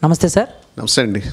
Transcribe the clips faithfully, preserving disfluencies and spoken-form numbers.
నమస్తే సార్. నమస్తే అండి.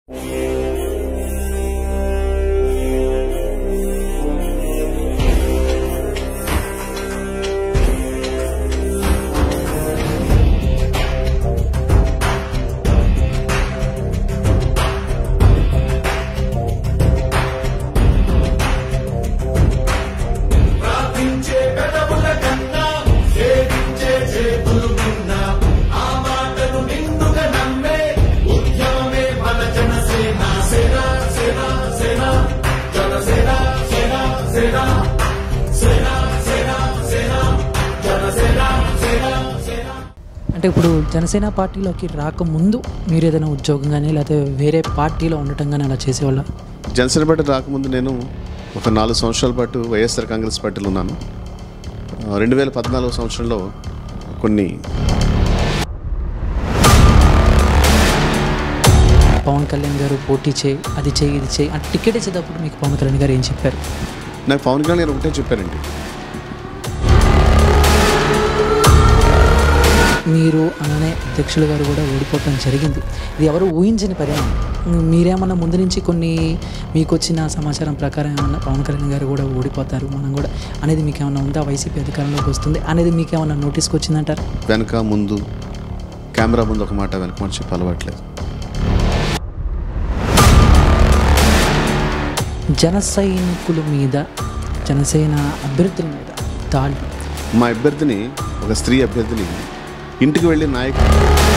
అంటే ఇప్పుడు జనసేన పార్టీలోకి రాకముందు మీరు ఏదైనా ఉద్యోగం కానీ లేకపోతే వేరే పార్టీలో ఉండటం కానీ అలా చేసేవాళ్ళ? జనసేన పార్టీ రాకముందు నేను ఒక నాలుగు సంవత్సరాల పాటు వైఎస్ఆర్ కాంగ్రెస్ పార్టీలో ఉన్నాను. రెండు వేల పద్నాలుగు సంవత్సరంలో కొన్ని పవన్ కళ్యాణ్ గారు పోటీ చేయి, అది చేయి, ఇది చేయి అంటే టికెట్ ఇచ్చేటప్పుడు మీకు పవన్ కళ్యాణ్ గారు ఏం చెప్పారు? నాకు పవన్ కళ్యాణ్ గారు ఒకటే చెప్పారండి, మీరు అననే అధ్యక్షులు గారు కూడా ఓడిపోవటం జరిగింది. ఇది ఎవరు ఊహించని పరిణామం. మీరేమన్నా ముందు నుంచి కొన్ని మీకు వచ్చిన సమాచారం ప్రకారం ఏమన్నా పవన్ కళ్యాణ్ గారు కూడా ఓడిపోతారు మనం కూడా అనేది మీకు ఏమన్నా ఉందా? వైసీపీ అధికారంలోకి వస్తుంది అనేది మీకు ఏమన్నా నోటీస్కి వచ్చిందంటారు? వెనక ముందు కెమెరా ముందు ఒక మాట, వెనక మాట చెప్పి అలవాట్లేదు. జన సైనికుల మీద, జనసేన అభ్యర్థుల మీద దాడి. మా అభ్యర్థిని, ఒక స్త్రీ అభ్యర్థిని ఇంటికి వెళ్ళి నాయకుడు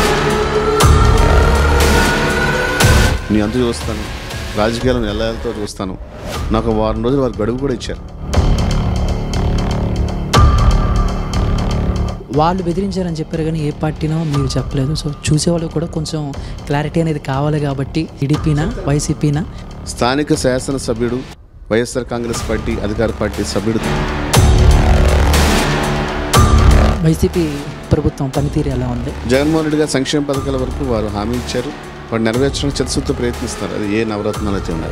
నీ అంతు చూస్తాను, రాజకీయాలను నెలలతో చూస్తాను, నాకు వారం రోజులు వారు గడువు కూడా ఇచ్చారు. వాళ్ళు బెదిరించారని చెప్పారు కానీ ఏ పార్టీనో మీరు చెప్పలేదు. సో చూసేవాళ్ళు కూడా కొంచెం క్లారిటీ అనేది కావాలి కాబట్టి టీడీపీనా వైసీపీనా? స్థానిక శాసనసభ్యుడు, వైఎస్ఆర్ కాంగ్రెస్ పార్టీ అధికార పార్టీ సభ్యుడు. వైసీపీ ప్రభుత్వం పనితీరు ఎలా ఉంది? జగన్మోహన్ రెడ్డి గారు సంక్షేమ పథకాల వరకు వారు హామీ ఇచ్చారు, వారు నెరవేర్చడానికి చిత్తశుద్ధితో ప్రయత్నిస్తున్నారు. అది ఏ నవరత్నాలు అయితే ఉన్నాయి.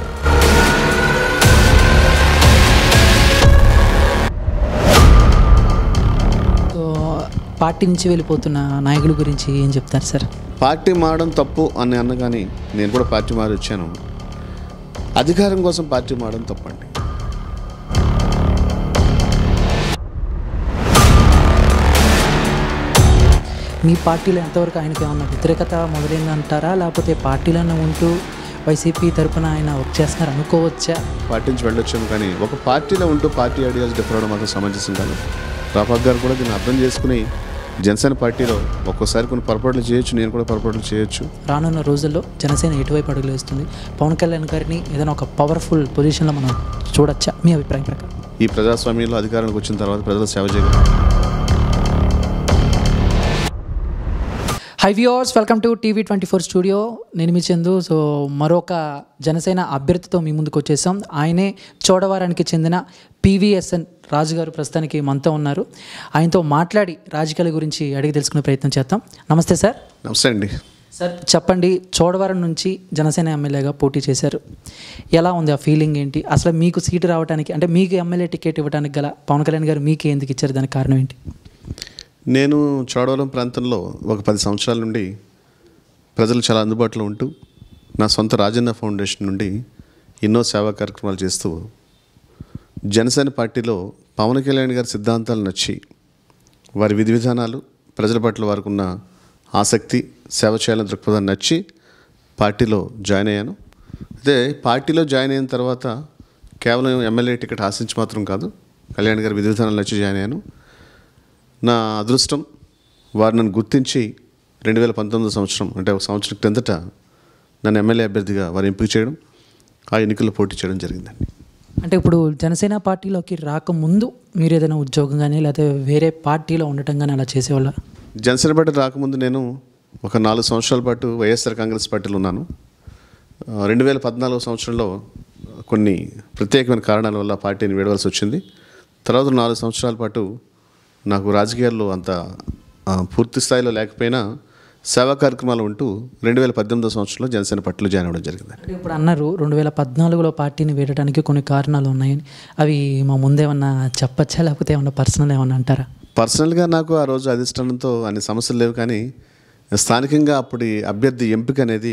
సో పార్టీ నుంచి వెళ్ళిపోతున్న నాయకుల గురించి ఏం చెప్తారు సార్? పార్టీ మారడం తప్పు అని అన్న కానీ నేను కూడా పార్టీ మారి వచ్చాను. అధికారం కోసం పార్టీ మారడం తప్పండి. మీ పార్టీలో ఎంతవరకు ఆయనకి ఏమన్నా వ్యతిరేకత మొదలైందంటారా, లేకపోతే పార్టీలోనే ఉంటూ వైసీపీ తరఫున ఆయన వర్క్ చేస్తున్నారు అనుకోవచ్చా? పార్టీ నుంచి వెళ్ళొచ్చాము కానీ ఒక పార్టీలో ఉంటూ పార్టీ ఐడియాస్ డిఫర్ అవడం మాత్రం సమంజసం కాదు. రాపాక్ గారు కూడా దీన్ని అర్థం చేసుకుని జనసేన పార్టీలో ఒక్కోసారి కొన్ని పొరపాట్లు చేయొచ్చు, నేను కూడా పొరపాట్లు చేయొచ్చు. రానున్న రోజుల్లో జనసేన ఎటువైపు అడుగులు వేస్తుంది? పవన్ కళ్యాణ్ గారిని ఏదైనా ఒక పవర్ఫుల్ పొజిషన్లో మనం చూడొచ్చా మీ అభిప్రాయం ప్రకారం? ఈ ప్రజాస్వామ్యంలో అధికారానికి వచ్చిన తర్వాత ప్రజల సేవ చేయగలరు. Hi viewers, welcome to TV twenty four studio. నేను మీ చందు. సో మరొక జనసేన అభ్యర్థితో మీ ముందుకు వచ్చేసాం. ఆయనే చోడవరానికి చెందిన పీవీఎస్ఎన్ రాజు గారు ప్రస్తుతానికి మనతో ఉన్నారు. ఆయనతో మాట్లాడి రాజకీయాల గురించి అడిగి తెలుసుకునే ప్రయత్నం చేద్దాం. నమస్తే సార్. నమస్తే అండి. సార్ చెప్పండి, చోడవరం నుంచి జనసేన ఎమ్మెల్యేగా పోటీ చేశారు. ఎలా ఉంది ఆ ఫీలింగ్ ఏంటి? అసలు మీకు సీటు రావడానికి, అంటే మీకు ఎమ్మెల్యే టికెట్ ఇవ్వడానికి గల పవన్ కళ్యాణ్ గారు మీకు ఎందుకు ఇచ్చారు, దానికి కారణం ఏంటి? నేను చోడవరం ప్రాంతంలో ఒక పది సంవత్సరాల నుండి ప్రజలు చాలా అందుబాటులో ఉంటూ నా సొంత రాజన్న ఫౌండేషన్ నుండి ఎన్నో సేవా కార్యక్రమాలు చేస్తూ జనసేన పార్టీలో పవన్ కళ్యాణ్ గారి సిద్ధాంతాలు నచ్చి, వారి విధి విధానాలు, ప్రజల పట్ల వారికి ఉన్న ఆసక్తి, సేవ చేయాలని దృక్పథాన్ని నచ్చి పార్టీలో జాయిన్ అయ్యాను. అదే పార్టీలో జాయిన్ అయిన తర్వాత కేవలం ఎమ్మెల్యే టికెట్ ఆశించి మాత్రం కాదు, కళ్యాణ్ గారి విధి విధానాలు నచ్చి జాయిన్ అయ్యాను. నా అదృష్టం, వారు నన్ను గుర్తించి రెండు వేల పంతొమ్మిది సంవత్సరం అంటే ఒక సంవత్సరం క్రిందట నన్ను ఎమ్మెల్యే అభ్యర్థిగా వారు ఎంపిక చేయడం, ఆ ఎన్నికల్లో పోటీ చేయడం జరిగిందండి. అంటే ఇప్పుడు జనసేన పార్టీలోకి రాకముందు మీరు ఏదైనా ఉద్యోగం కానీ లేకపోతే వేరే పార్టీలో ఉండటం కానీ అలా చేసేవాళ్ళ? జనసేన పార్టీ రాకముందు నేను ఒక నాలుగు సంవత్సరాల పాటు వైఎస్ఆర్ కాంగ్రెస్ పార్టీలో ఉన్నాను. రెండు వేల పద్నాలుగు సంవత్సరంలో కొన్ని ప్రత్యేకమైన కారణాల వల్ల పార్టీని వీడవలసి వచ్చింది. తర్వాత నాలుగు సంవత్సరాల పాటు నాకు రాజకీయాల్లో అంత పూర్తి స్థాయిలో లేకపోయినా సేవా కార్యక్రమాలు ఉంటూ రెండు వేల పద్దెనిమిదో సంవత్సరంలో జనసేన పార్టీలో జాయిన్ అవ్వడం జరిగింది. అంటే ఇప్పుడు అన్నారు రెండు వేల పద్నాలుగులో పార్టీని వీడటానికి కొన్ని కారణాలు ఉన్నాయని, అవి మా ముందేమన్నా చెప్పచ్చా లేకపోతే ఏమన్నా పర్సనల్ ఏమన్నా అంటారా? పర్సనల్గా నాకు ఆ రోజు అధిష్టానంతో అన్ని సమస్యలు లేవు, కానీ స్థానికంగా అప్పటి అభ్యర్థి ఎంపిక అనేది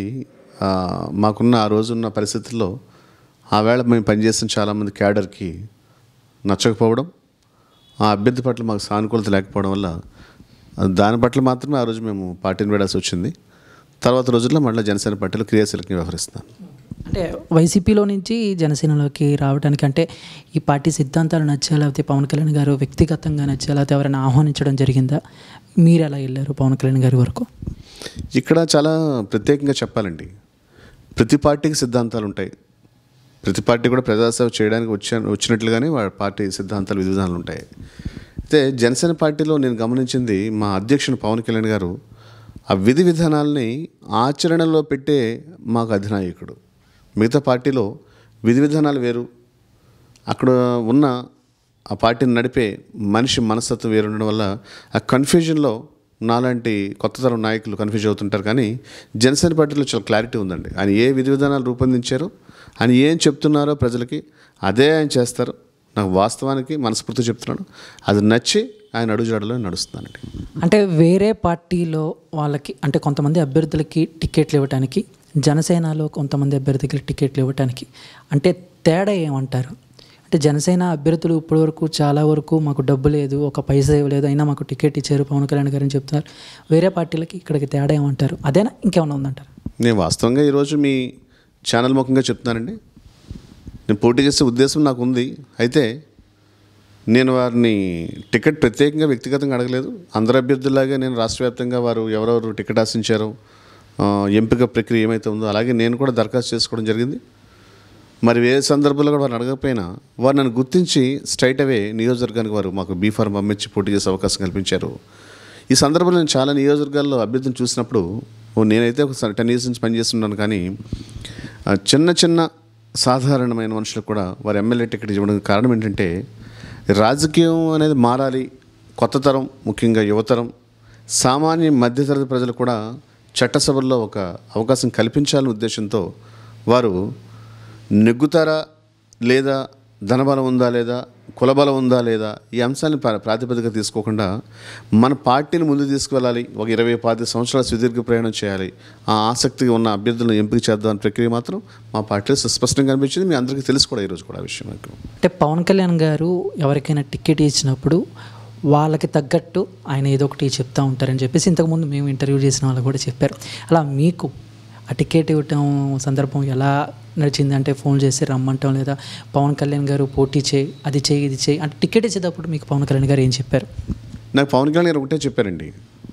మాకున్న ఆ రోజున్న పరిస్థితుల్లో ఆ వేళ మేము పనిచేసిన చాలామంది క్యాడర్కి నచ్చకపోవడం, ఆ అభ్యర్థి పట్ల మాకు సానుకూలత లేకపోవడం వల్ల దాని పట్ల మాత్రమే ఆ రోజు మేము పార్టీని వేడాల్సి వచ్చింది. తర్వాత రోజుల్లో మళ్ళీ జనసేన పార్టీలో క్రియాశీలకంగా వ్యవహరిస్తున్నాను. అంటే వైసీపీలో నుంచి జనసేనలోకి రావడానికి అంటే ఈ పార్టీ సిద్ధాంతాలు నచ్చా, లేకపోతే పవన్ కళ్యాణ్ గారు వ్యక్తిగతంగా నచ్చా, లేకపోతే ఎవరైనా ఆహ్వానించడం జరిగిందా? మీరు ఎలా వెళ్ళారు పవన్ కళ్యాణ్ గారి వరకు? ఇక్కడ చాలా ప్రత్యేకంగా చెప్పాలండి. ప్రతి పార్టీకి సిద్ధాంతాలు ఉంటాయి. ప్రతి పార్టీ కూడా ప్రజాసేవ చేయడానికి వచ్చా వచ్చినట్లుగానే వాళ్ళ పార్టీ సిద్ధాంతాలు విధి విధానాలు ఉంటాయి. అయితే జనసేన పార్టీలో నేను గమనించింది, మా అధ్యక్షుడు పవన్ కళ్యాణ్ గారు ఆ విధి విధానాలని ఆచరణలో పెట్టే మాకు అధినాయకుడు. మిగతా పార్టీలో విధి విధానాలు వేరు, అక్కడ ఉన్న ఆ పార్టీని నడిపే మనిషి మనస్తత్వం వేరు ఉండడం వల్ల ఆ కన్ఫ్యూజన్లో నాలాంటి కొత్త తరం నాయకులు కన్ఫ్యూజ్ అవుతుంటారు. కానీ జనసేన పార్టీలో చాలా క్లారిటీ ఉందండి. ఆయన ఏ విధి విధానాలు రూపొందించారో, ఆయన ఏం చెప్తున్నారో ప్రజలకి అదే ఆయన చేస్తారు. నాకు వాస్తవానికి మనస్ఫూర్తిగా చెప్తున్నాను, అది నచ్చి ఆయన అడుగుజాడలో నడుస్తున్నానండి. అంటే వేరే పార్టీలో వాళ్ళకి అంటే కొంతమంది అభ్యర్థులకి టికెట్లు ఇవ్వడానికి, జనసేనలో కొంతమంది అభ్యర్థులకి టికెట్లు ఇవ్వడానికి అంటే తేడా ఏమంటారు? అంటే జనసేన అభ్యర్థులు ఇప్పటి వరకు చాలా వరకు మాకు డబ్బు లేదు, ఒక పైసా ఇవ్వలేదు, అయినా మాకు టికెట్ ఇచ్చారు పవన్ కళ్యాణ్ గారు అని చెప్తున్నారు. వేరే పార్టీలకి ఇక్కడికి తేడా ఏమంటారు? అదేనా ఇంకేమైనా ఉందంటారు? నేను వాస్తవంగా ఈరోజు మీ ఛానల్ ముఖంగా చెప్తున్నానండి. నేను పోటీ చేసే ఉద్దేశం నాకు ఉంది. అయితే నేను వారిని టికెట్ ప్రత్యేకంగా వ్యక్తిగతంగా అడగలేదు. అందరు అభ్యర్థుల్లాగే నేను రాష్ట్ర వ్యాప్తంగా వారు ఎవరెవరు టికెట్ ఆశించారో, ఎంపిక ప్రక్రియ ఏమైతే ఉందో అలాగే నేను కూడా దరఖాస్తు చేసుకోవడం జరిగింది. మరి ఏ సందర్భంలో కూడా వారిని అడగకపోయినా వారు నన్ను గుర్తించి స్ట్రైట్ అవే నియోజకవర్గానికి వారు మాకు బీ ఫార్మ్ పంపించి పోటీ చేసే అవకాశం కల్పించారు. ఈ సందర్భంలో నేను చాలా నియోజకవర్గాల్లో అభ్యర్థిని చూసినప్పుడు, నేనైతే ఒక టెన్ ఇయర్స్ నుంచి పనిచేస్తున్నాను, కానీ చిన్న చిన్న సాధారణమైన మనుషులకు కూడా వారు ఎమ్మెల్యే టికెట్ ఇవ్వడానికి కారణం ఏంటంటే, రాజకీయం అనేది మారాలి, కొత్త తరం ముఖ్యంగా యువతరం సామాన్య మధ్యతరగతి ప్రజలు కూడా చట్టసభల్లో ఒక అవకాశం కల్పించాలనే ఉద్దేశంతో వారు నెగ్గుతారా లేదా, ధనబలం ఉందా లేదా, కులబలం ఉందా లేదా, ఈ అంశాన్ని ప్రాతిపదిక తీసుకోకుండా మన పార్టీని ముందు తీసుకువెళ్ళాలి, ఒక ఇరవై పాతి సంవత్సరాల సుదీర్ఘ ప్రయాణం చేయాలి, ఆ ఆసక్తి ఉన్న అభ్యర్థులను ఎంపిక చేద్దాం ప్రక్రియ మాత్రం మా పార్టీలో స్పష్టంగా కనిపించింది. మీ అందరికీ తెలుసు కూడా ఈరోజు కూడా ఆ విషయం. అంటే పవన్ కళ్యాణ్ గారు ఎవరికైనా టికెట్ ఇచ్చినప్పుడు వాళ్ళకి తగ్గట్టు ఆయన ఏదో ఒకటి చెప్తూ ఉంటారని చెప్పేసి ఇంతకుముందు మేము ఇంటర్వ్యూ చేసిన వాళ్ళు కూడా చెప్పారు. అలా మీకు ఆ టికెట్ ఇవ్వటం సందర్భం ఎలా నడిచింది? అంటే ఫోన్ చేసి రమ్మంటాం, లేదా పవన్ కళ్యాణ్ గారు పోటీ చేయి, అది చేయి, ఇది చేయి అంటే టికెట్ ఇచ్చేటప్పుడు మీకు పవన్ కళ్యాణ్ గారు ఏం చెప్పారు? నాకు పవన్ కళ్యాణ్ గారు ఒకటే చెప్పారండి,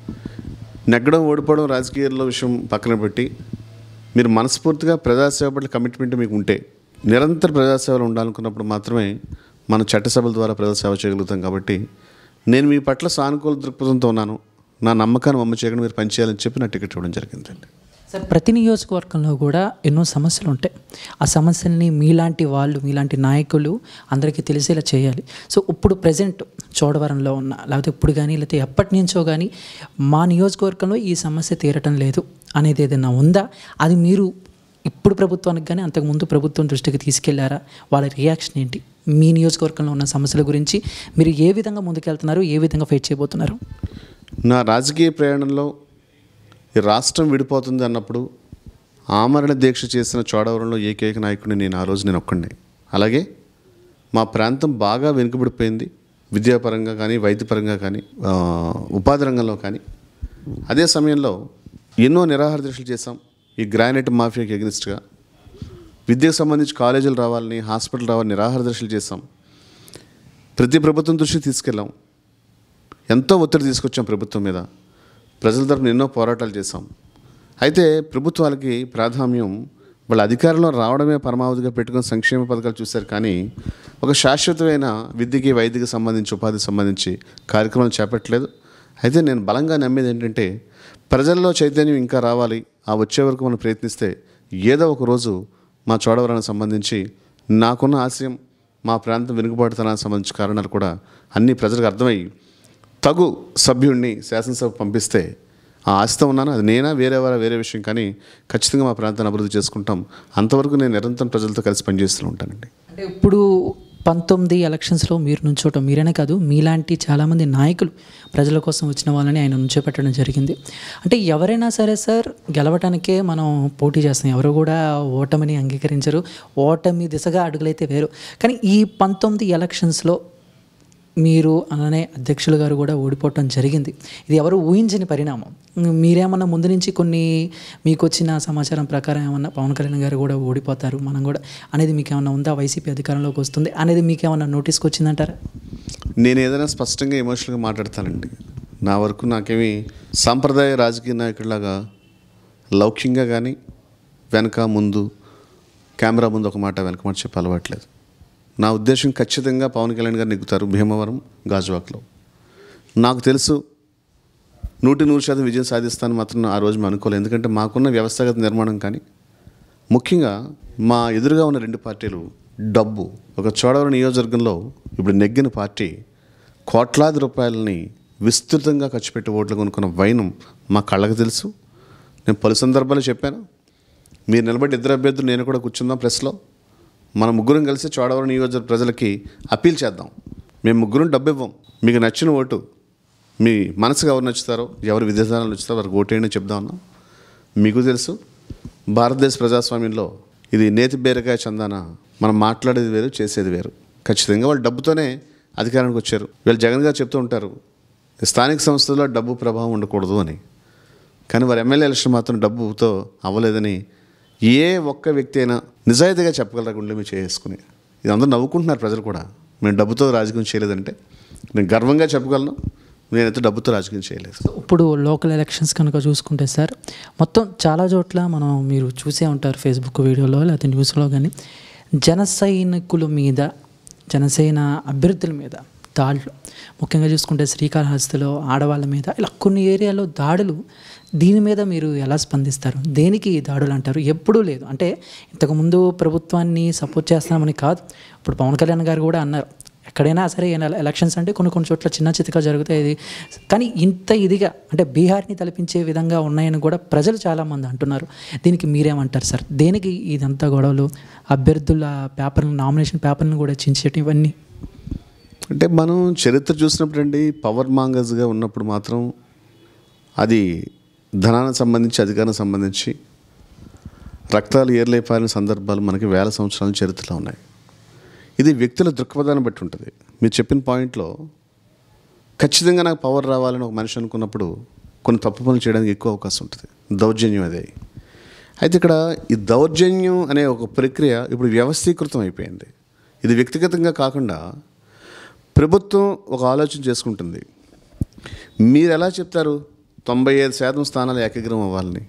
నెగ్గడం ఓడిపోవడం రాజకీయాల్లో విషయం పక్కన పెట్టి మీరు మనస్ఫూర్తిగా ప్రజాసేవ పట్ల కమిట్మెంట్ మీకు ఉంటే, నిరంతర ప్రజాసేవలు ఉండాలనుకున్నప్పుడు మాత్రమే మనం చట్టసభల ద్వారా ప్రజాసేవ చేయగలుగుతాం. కాబట్టి నేను మీ పట్ల సానుకూల దృక్పథంతో ఉన్నాను, నా నమ్మకాన్ని వమ్మ చేయకుండా మీరు పనిచేయాలని చెప్పి నా టికెట్ ఇవ్వడం జరిగిందండి. సార్, ప్రతి నియోజకవర్గంలో కూడా ఎన్నో సమస్యలు ఉంటాయి. ఆ సమస్యల్ని మీలాంటి వాళ్ళు, మీలాంటి నాయకులు అందరికీ తెలిసేలా చేయాలి. సో ఇప్పుడు ప్రజెంట్ చోడవరంలో ఉన్న, లేకపోతే ఇప్పుడు కానీ లేకపోతే ఎప్పటి నుంచో కానీ మా నియోజకవర్గంలో ఈ సమస్య తీరటం లేదు అనేది ఏదైనా ఉందా? అది మీరు ఇప్పుడు ప్రభుత్వానికి కానీ అంతకుముందు ప్రభుత్వం దృష్టికి తీసుకెళ్లారా? వాళ్ళ రియాక్షన్ ఏంటి? మీ నియోజకవర్గంలో ఉన్న సమస్యల గురించి మీరు ఏ విధంగా ముందుకెళ్తున్నారు, ఏ విధంగా ఫైట్ చేయబోతున్నారు? నా రాజకీయ ప్రయాణంలో ఈ రాష్ట్రం విడిపోతుంది అన్నప్పుడు ఆమరణ దీక్ష చేసిన చోడవరంలో ఏకైక నాయకుడిని నేను. ఆ రోజు నేను ఒక్కడినే. అలాగే మా ప్రాంతం బాగా వెనుకబడిపోయింది, విద్యాపరంగా కానీ, వైద్యపరంగా కానీ, ఉపాధి రంగంలో కానీ. అదే సమయంలో ఎన్నో నిరాహార దీక్షలు చేశాం ఈ గ్రానైట్ మాఫియాకి ఎగ్నిస్ట్గా. విద్యకు సంబంధించి కాలేజీలు రావాలని, హాస్పిటల్ రావాలని నిరాహార దీక్షలు చేశాం. ప్రతి ప్రభుత్వం దృష్టికి తీసుకెళ్ళాం, ఎంతో ఒత్తిడి తీసుకొచ్చాం ప్రభుత్వం మీద, ప్రజల తరపున ఎన్నో పోరాటాలు చేశాం. అయితే ప్రభుత్వాలకి ప్రాధాన్యం వాళ్ళ అధికారంలో రావడమే పరమావధిగా పెట్టుకుని సంక్షేమ పథకాలు చూశారు, కానీ ఒక శాశ్వతమైన విద్యకి, వైద్యకి సంబంధించి, ఉపాధికి సంబంధించి కార్యక్రమాలు చేపట్టలేదు. అయితే నేను బలంగా నమ్మేది ఏంటంటే, ప్రజల్లో చైతన్యం ఇంకా రావాలి, ఆ వచ్చే వరకు మనం ప్రయత్నిస్తే ఏదో ఒక రోజు మా చోడవరానికి సంబంధించి నాకున్న ఆశయం, మా ప్రాంతం వెనుకబాటుతనానికి సంబంధించిన కారణాలు కూడా అన్ని ప్రజలకు అర్థమయ్యి తగు సభ్యుడిని శాసనసభ పంపిస్తే ఆ ఆశతో ఉన్నాను. అది నేనా వేరేవారా వేరే విషయం, కానీ ఖచ్చితంగా మా ప్రాంతాన్ని అభివృద్ధి చేసుకుంటాం. అంతవరకు నేను నిరంతరం ప్రజలతో కలిసి పనిచేస్తూ ఉంటానండి. అంటే ఇప్పుడు పంతొమ్మిది ఎలక్షన్స్లో మీరు నుంచోవటం మీరనే కాదు, మీలాంటి చాలామంది నాయకులు ప్రజల కోసం వచ్చిన వాళ్ళని ఆయన నుంచోపెట్టడం జరిగింది. అంటే ఎవరైనా సరే సార్ గెలవటానికే మనం పోటీ చేస్తాం, ఎవరు కూడా ఓటమిని అంగీకరించరు, ఓటమి దిశగా అడుగులైతే వేరు. కానీ ఈ పంతొమ్మిది ఎలక్షన్స్లో మీరు అలానే అధ్యక్షులు గారు కూడా ఓడిపోవటం జరిగింది. ఇది ఎవరు ఊహించని పరిణామం. మీరేమన్నా ముందు నుంచి కొన్ని మీకు వచ్చిన సమాచారం ప్రకారం ఏమన్నా పవన్ కళ్యాణ్ గారు కూడా ఓడిపోతారు మనం కూడా అనేది మీకు ఏమన్నా ఉందా, వైసీపీ అధికారంలోకి వస్తుంది అనేది మీకు ఏమన్నా నోటీస్కి వచ్చిందంటారా? నేను ఏదైనా స్పష్టంగా ఎమోషనల్గా మాట్లాడతానండి. నా వరకు నాకేమి సాంప్రదాయ రాజకీయ నాయకుడిలాగా లౌక్యంగా కానీ వెనక ముందు కెమెరా ముందు ఒక మాట వెనక మాట చెప్పి అలవాట్లేదు. నా ఉద్దేశం ఖచ్చితంగా పవన్ కళ్యాణ్ గారు నెగ్గుతారు భీమవరం గాజువాక్లో. నాకు తెలుసు నూటి నూరు శాతం విజయం సాధిస్తాను మాత్రం ఆ రోజు మేము అనుకోలేదు. ఎందుకంటే మాకున్న వ్యవస్థాగత నిర్మాణం కానీ ముఖ్యంగా మా ఎదురుగా ఉన్న రెండు పార్టీలు డబ్బు, ఒక చోడవరం నియోజకవర్గంలో ఇప్పుడు నెగ్గిన పార్టీ కోట్లాది రూపాయలని విస్తృతంగా ఖర్చు పెట్టి ఓట్లు కొనుక్కున్న వైనం మా కళ్ళకు తెలుసు. నేను పలు సందర్భాలు చెప్పాను. మీరు నిలబడి ఇద్దరు అభ్యర్థులు నేను కూడా కూర్చుందాం ప్రెస్లో, మన ముగ్గురం కలిసి చోడవరం నియోజకవర్గ ప్రజలకి అప్పీల్ చేద్దాం. మేము ముగ్గురం డబ్బు ఇవ్వం, మీకు నచ్చిన ఓటు, మీ మనసుకు ఎవరు నచ్చుతారో, ఎవరు విధానాలు నచ్చుతారో వారికి ఓటేయని చెప్దామన్నా. మీకు తెలుసు భారతదేశ ప్రజాస్వామ్యంలో ఇది నేతి బేరకాయ చందాన, మనం మాట్లాడేది వేరు చేసేది వేరు. ఖచ్చితంగా వాళ్ళు డబ్బుతోనే అధికారానికి వచ్చారు. వీళ్ళు జగన్ గారు చెప్తూ ఉంటారు స్థానిక సంస్థల్లో డబ్బు ప్రభావం ఉండకూడదు అని. కానీ వారి ఎమ్మెల్యే ఎలక్షన్ మాత్రం డబ్బుతో అవ్వలేదని ఏ ఒక్క వ్యక్తి అయినా నిజాయితీగా చెప్పగలరా గుండె మీద చేసుకుని? ఇది అందరూ నవ్వుకుంటున్నారు ప్రజలు కూడా. మేము డబ్బుతో రాజకీయం చేయలేదంటే నేను గర్వంగా చెప్పగలను, నేనైతే డబ్బుతో రాజకీయం చేయలేదు. ఇప్పుడు లోకల్ ఎలక్షన్స్ కనుక చూసుకుంటే సార్ మొత్తం చాలా చోట్ల మనం మీరు చూసే ఉంటారు ఫేస్బుక్ వీడియోలో లేకపోతే న్యూస్లో కానీ జన సైనికుల మీద, జనసేన అభ్యర్థుల మీద దాడులు, ముఖ్యంగా చూసుకుంటే శ్రీకాళహస్తిలో ఆడవాళ్ళ మీద ఇలా కొన్ని ఏరియాలో దాడులు. దీని మీద మీరు ఎలా స్పందిస్తారు? దేనికి దాడులు అంటారు? ఎప్పుడూ లేదు అంటే ఇంతకుముందు ప్రభుత్వాన్ని సపోర్ట్ చేస్తామని కాదు, ఇప్పుడు పవన్ కళ్యాణ్ గారు కూడా అన్నారు ఎక్కడైనా సరే ఎలక్షన్స్ అంటే కొన్ని కొన్ని చోట్ల చిన్న చితక జరుగుతాయి, కానీ ఇంత ఇదిగా అంటే బీహార్ని తలపించే విధంగా ఉన్నాయని కూడా ప్రజలు చాలామంది అంటున్నారు. దీనికి మీరేమంటారు సార్? దేనికి ఇదంతా గొడవలు, అభ్యర్థుల పేపర్లు, నామినేషన్ పేపర్లను కూడా చించేటి ఇవన్నీ? అంటే మనం చరిత్ర చూసినప్పుడు అండి, పవర్ మాంగర్స్గా ఉన్నప్పుడు మాత్రం అది ధనానికి సంబంధించి, అధికారానికి సంబంధించి రక్తాలు ఏర్లైపారిన సందర్భాలు మనకి వేల సంవత్సరాల చరిత్రలో ఉన్నాయి. ఇది వ్యక్తుల దృక్పథాన్ని బట్టి ఉంటుంది. మీరు చెప్పిన పాయింట్లో ఖచ్చితంగా నాకు పవర్ రావాలని ఒక మనిషి అనుకున్నప్పుడు కొన్ని తప్పు పనులు చేయడానికి ఎక్కువ అవకాశం ఉంటుంది. దౌర్జన్యం అదే. అయితే ఇక్కడ ఈ దౌర్జన్యం అనే ఒక ప్రక్రియ ఇప్పుడు వ్యవస్థీకృతం అయిపోయింది. ఇది వ్యక్తిగతంగా కాకుండా ప్రభుత్వం ఒక ఆలోచన చేసుకుంటుంది. మీరు ఎలా చెప్తారు తొంభై ఐదు శాతం స్థానాలు ఏకగ్రహం అవ్వాలని?